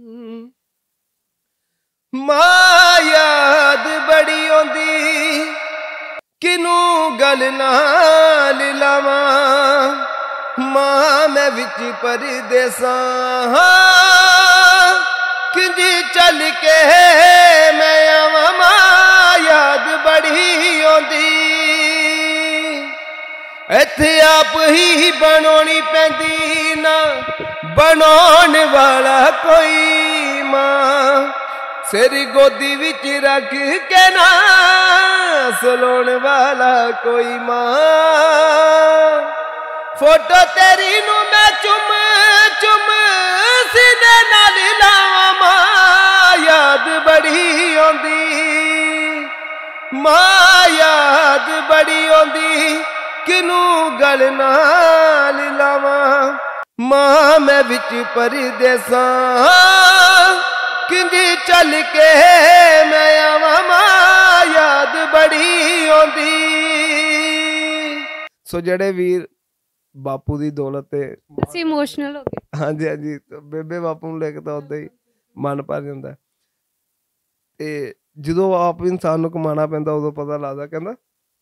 ਮਾਂ ਯਾਦ ਬੜੀ ਆਉਂਦੀ, ਕਿਨੂੰ ਗੱਲ ਨਾਲ ਲਾਵਾਂ, ਮਾਂ ਮੈਂ ਵਿੱਚ ਪਰਦੇਸਾਂ, ਕਿੰਜੀ ਚੱਲ ਕੇ ਮੈਂ ਆਵਾਂ, ਮਾਂ ਯਾਦ ਬੜੀ ਆਉਂਦੀ। ਇੱਥੇ ਆਪ ਹੀ ਬਣਾਉਣੀ ਪੈਂਦੀ, ਨਾ ਬਣਾਉਣ ਵਾਲਾ ਕੋਈ ਮਾਂ, ਸਿਰ ਗੋਦੀ ਵਿੱਚ ਰੱਖ ਕੇ ਨਾ ਸਲਾਉਣ ਵਾਲਾ ਕੋਈ ਮਾਂ। ਫੋਟੋ ਤੇਰੀ ਨੂੰ ਮੈਂ ਚੁੰਮ ਚੁੰਮ ਸੀਨੇ ਨਾਲ ਲਾਵਾਂ, ਮਾਂ ਯਾਦ ਬੜੀ ਆਉਂਦੀ, ਮਾਂ ਯਾਦ ਬੜੀ ਆਉਂਦੀ, ਕਿਨੂੰ ਗੱਲ ਨਾਲ ਲਾਵਾਂ, ਮਾਂ ਮੈਂ ਵਿੱਚ ਪਰਦੇਸਾਂ, ਕਿੰਦੀ ਚੱਲ ਕੇ ਮੈਂ ਆਵਾਂ, ਮਾਂ ਯਾਦ ਬੜੀ ਆਉਂਦੀ। ਸੋ ਜਿਹੜੇ ਵੀਰ ਬਾਪੂ ਦੀ ਦੌਲਤ ਤੇ ਅਸੀਂ ਇਮੋਸ਼ਨਲ ਹੋ ਗਏ। ਹਾਂਜੀ ਹਾਂਜੀ, ਬੇਬੇ ਬਾਪੂ ਨੂੰ ਲੈ ਕੇ ਤਾਂ ਉਦਾਂ ਹੀ ਮਨ ਭਰ ਜਾਂਦਾ। ਤੇ ਜਦੋਂ ਆਪ ਇਨਸਾਨ ਨੂੰ ਕਮਾਉਣਾ ਪੈਂਦਾ ਉਦੋਂ ਪਤਾ ਲੱਗਦਾ। ਕਹਿੰਦਾ,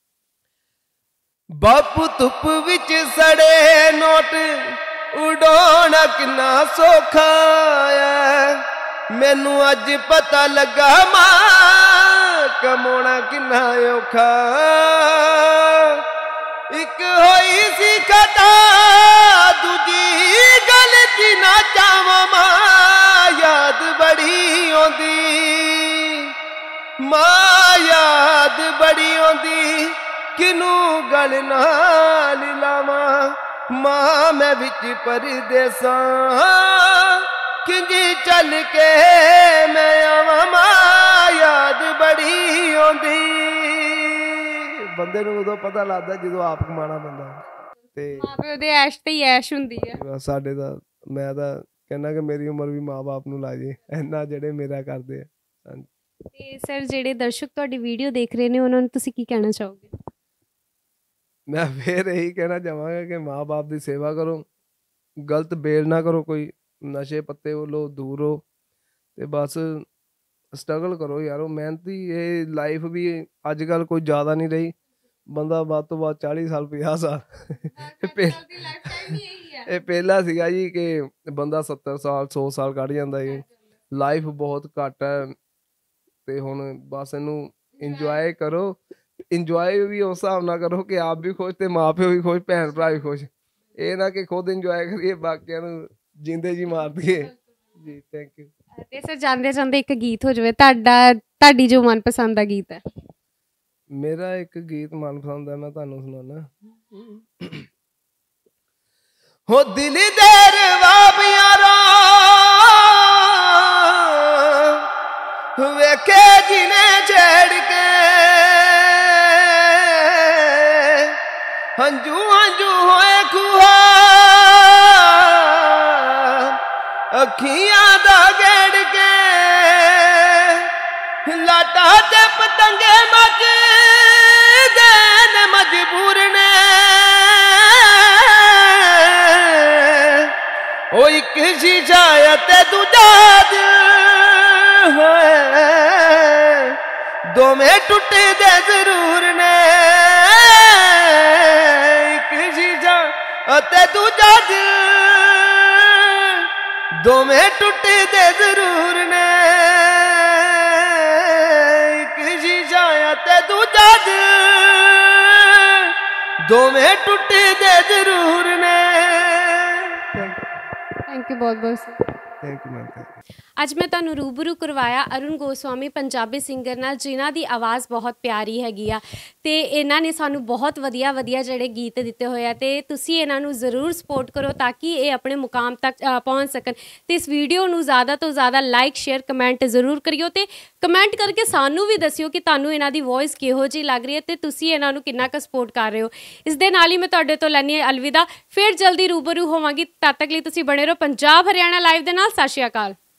ਬਾਪੂ ਧੁੱਪ ਵਿੱਚ ਸੜੇ ਨੋਟ ਉਡਾਉਣਾ ਕਿੰਨਾ ਸੌਖਾ ਐ, ਮੈਨੂੰ ਅੱਜ ਪਤਾ ਲੱਗਾ ਮਾਂ ਕਮਾਉਣਾ ਕਿੰਨਾ ਔਖਾ। ਇੱਕ ਹੋਈ ਸੀ ਖਤਾ ਦੂਜੀ ਗਲਤੀ ਨਾ ਚਾਵਾਂ, ਮਾਂ ਯਾਦ ਬੜੀ ਆਉਂਦੀ, ਮਾਂ ਯਾਦ ਬੜੀ ਆਉਂਦੀ, नू गल नाल लावां मां मैं विच परदेसां किंजी चल के मैं आवां मां याद बड़ी आउंदी। बंदे नू उदों पता लगदा जदों आप कमाना पैंदा ते ਮਾਂ ਪਿਓ ਦੇ ਐਸ਼ ਤੇ ਹੀ ਐਸ਼ ਹੁੰਦੀ ਹੈ। ਸਾਡੇ ਦਾ मैं ਤਾਂ कहना कि मेरी उम्र भी माँ बाप नू ला जे इन्ना ਜਿਹੜੇ ਮੇਰਾ ਕਰਦੇ ਆ। ਤੇ ਸਰ ਜਿਹੜੇ ਦਰਸ਼ਕ ਤੁਹਾਡੀ ਵੀਡੀਓ ਦੇਖ ਰਹੇ ਨੇ ਉਹਨਾਂ ਨੂੰ ਤੁਸੀਂ ਕੀ ਕਹਿਣਾ ਚਾਹੋਗੇ? मैं फिर यही कहना चाहांगा कि माँ बाप की सेवा करो, गलत बेल ना करो, कोई नशे पत्ते लो दूर हो ते बस स्ट्रगल करो यारो, मेहनती। ये लाइफ भी अजकल कोई ज़्यादा नहीं रही, बंदा ਵੱਧ ਤੋਂ ਵੱਧ 40 साल 50 साल ਇਹ ਪਹਿਲਾ ਸੀਗਾ ਜੀ ਕਿ ਬੰਦਾ 70 ਸਾਲ 100 ਸਾਲ ਕੱਢ ਜਾਂਦਾ ਹੈ। ਲਾਈਫ ਬਹੁਤ ਘੱਟ ਹੈ ਤੇ ਹੁਣ ਬਸ ਇਹਨੂੰ ਇੰਜੋਏ ਕਰੋ। ਇੰਜੋਏ ਵੀ ਉਸ ਹਿਸਾਬ ਨਾਲ ਕਰੋ ਕਿ ਆਪ ਵੀ ਖੁਸ਼ ਤੇ ਮਾਂ ਪਿਓ ਵੀ ਖੁਸ਼, ਭੈਣ ਭਰਾ ਵੀ ਖੁਸ਼। ਇਹ ਨਾ ਕਿ ਖੁਦ ਇੰਜੋਏ ਕਰੀਏ ਬਾਕੀਆਂ ਨੂੰ ਜਿੰਦੇ ਜੀ ਮਾਰ ਦਈਏ ਜੀ। Thank you. ਤੇ ਸਰ ਜਾਂਦੇ ਜਾਂਦੇ ਇੱਕ ਗੀਤ ਹੋ ਜਾਵੇ ਤੁਹਾਡੀ ਜੋ ਮਨਪਸੰਦ ਦਾ ਗੀਤ ਹੈ। ਮੇਰਾ ਇੱਕ ਗੀਤ ਮਨਪਸੰਦ ਹੈ, ਮੈਂ ਤੁਹਾਨੂੰ ਸੁਣਾਉਣਾ। ਹੋ ਦਿਲ ਦੇ ਰਵਾਬਿਆਂ ਵੇਖੇ ਜਿਨੇ ਛੇੜ ਕੇ ਹੰਝੂ ਹੰਝੂ ਹੋਏ ਖੂਹਾ ਅੱਖੀਆਂ ਦਾ ਗੇੜ ਕੇ ਲਾਟਾ ਤੇ ਪਤੰਗੇ ਮੱਚਦੇ ਨੇ ਮਜਬੂਰ ਨੇ ਉਹ ਇੱਕ ਸ਼ੀਸ਼ਾ ਤੇ ਦੂਜਾ ਦਿਲ ਹੈ ਦੋਵੇਂ ਟੁੱਟਦੇ ਜ਼ਰੂਰ ਨੇ ਇੱਕ ਸ਼ੀਸ਼ਾ ਤੇ ਦੂਜਾ ਦਿਲ ਦੋਵੇਂ ਟੁੱਟਦੇ ਜ਼ਰੂਰ ਨੇ ਇੱਕ ਸ਼ੀਸ਼ਾ ਤੇ ਦੂਜਾ ਦਿਲ ਦੋਵੇਂ ਟੁੱਟਦੇ ਜ਼ਰੂਰ ਨੇ। ਥੈਂਕ ਯੂ ਬਹੁਤ ਬਹੁਤ। Thank you ma'am. ਅੱਜ ਮੈਂ ਤੁਹਾਨੂੰ ਰੂਬਰੂ ਕਰਵਾਇਆ ਅਰੁਣ ਗੋਸਵਾਮੀ ਪੰਜਾਬੀ ਸਿੰਗਰ ਨਾਲ, ਜਿਨ੍ਹਾਂ ਦੀ ਆਵਾਜ਼ ਬਹੁਤ ਪਿਆਰੀ ਹੈਗੀ ਆ ਤੇ ਇਹਨਾਂ ਨੇ ਸਾਨੂੰ ਬਹੁਤ ਵਧੀਆ ਵਧੀਆ ਜਿਹੜੇ ਗੀਤ ਦਿੱਤੇ ਹੋਏ ਆ ਤੇ ਤੁਸੀਂ ਇਹਨਾਂ ਨੂੰ ਜ਼ਰੂਰ ਸਪੋਰਟ ਕਰੋ ਤਾਂ ਕਿ ਇਹ ਆਪਣੇ ਮੁਕਾਮ ਤੱਕ ਪਹੁੰਚ ਸਕਣ। ਤੇ ਇਸ ਵੀਡੀਓ ਨੂੰ ਜ਼ਿਆਦਾ ਤੋਂ ਜ਼ਿਆਦਾ ਲਾਈਕ ਸ਼ੇਅਰ ਕਮੈਂਟ ਜ਼ਰੂਰ ਕਰਿਓ ਤੇ ਕਮੈਂਟ ਕਰਕੇ ਸਾਨੂੰ ਵੀ ਦੱਸਿਓ ਕਿ ਤੁਹਾਨੂੰ ਇਹਨਾਂ ਦੀ ਵੌਇਸ ਕਿਹੋ ਜਿਹੀ ਲੱਗ ਰਹੀ ਹੈ ਤੇ ਤੁਸੀਂ ਇਹਨਾਂ ਨੂੰ ਕਿੰਨਾ ਕੁ ਸਪੋਰਟ ਕਰ ਰਹੇ ਹੋ। ਇਸ ਦੇ ਨਾਲ ਹੀ ਮੈਂ ਤੁਹਾਡੇ ਤੋਂ ਲੈਂਦੀ ਹਾਂ ਅਲਵਿਦਾ। ਫਿਰ ਜਲਦੀ ਰੂਬਰੂ ਹੋਵਾਂਗੀ, ਤਦ ਤੱਕ ਲਈ ਤੁਸੀਂ ਬਣੇ ਰਹੋ ਪੰਜਾਬ ਹਰਿਆਣਾ ਲਾਈਵ ਦੇ ਨਾਲ। ਸਤਿ ਸ਼੍ਰੀ ਅਕਾਲ।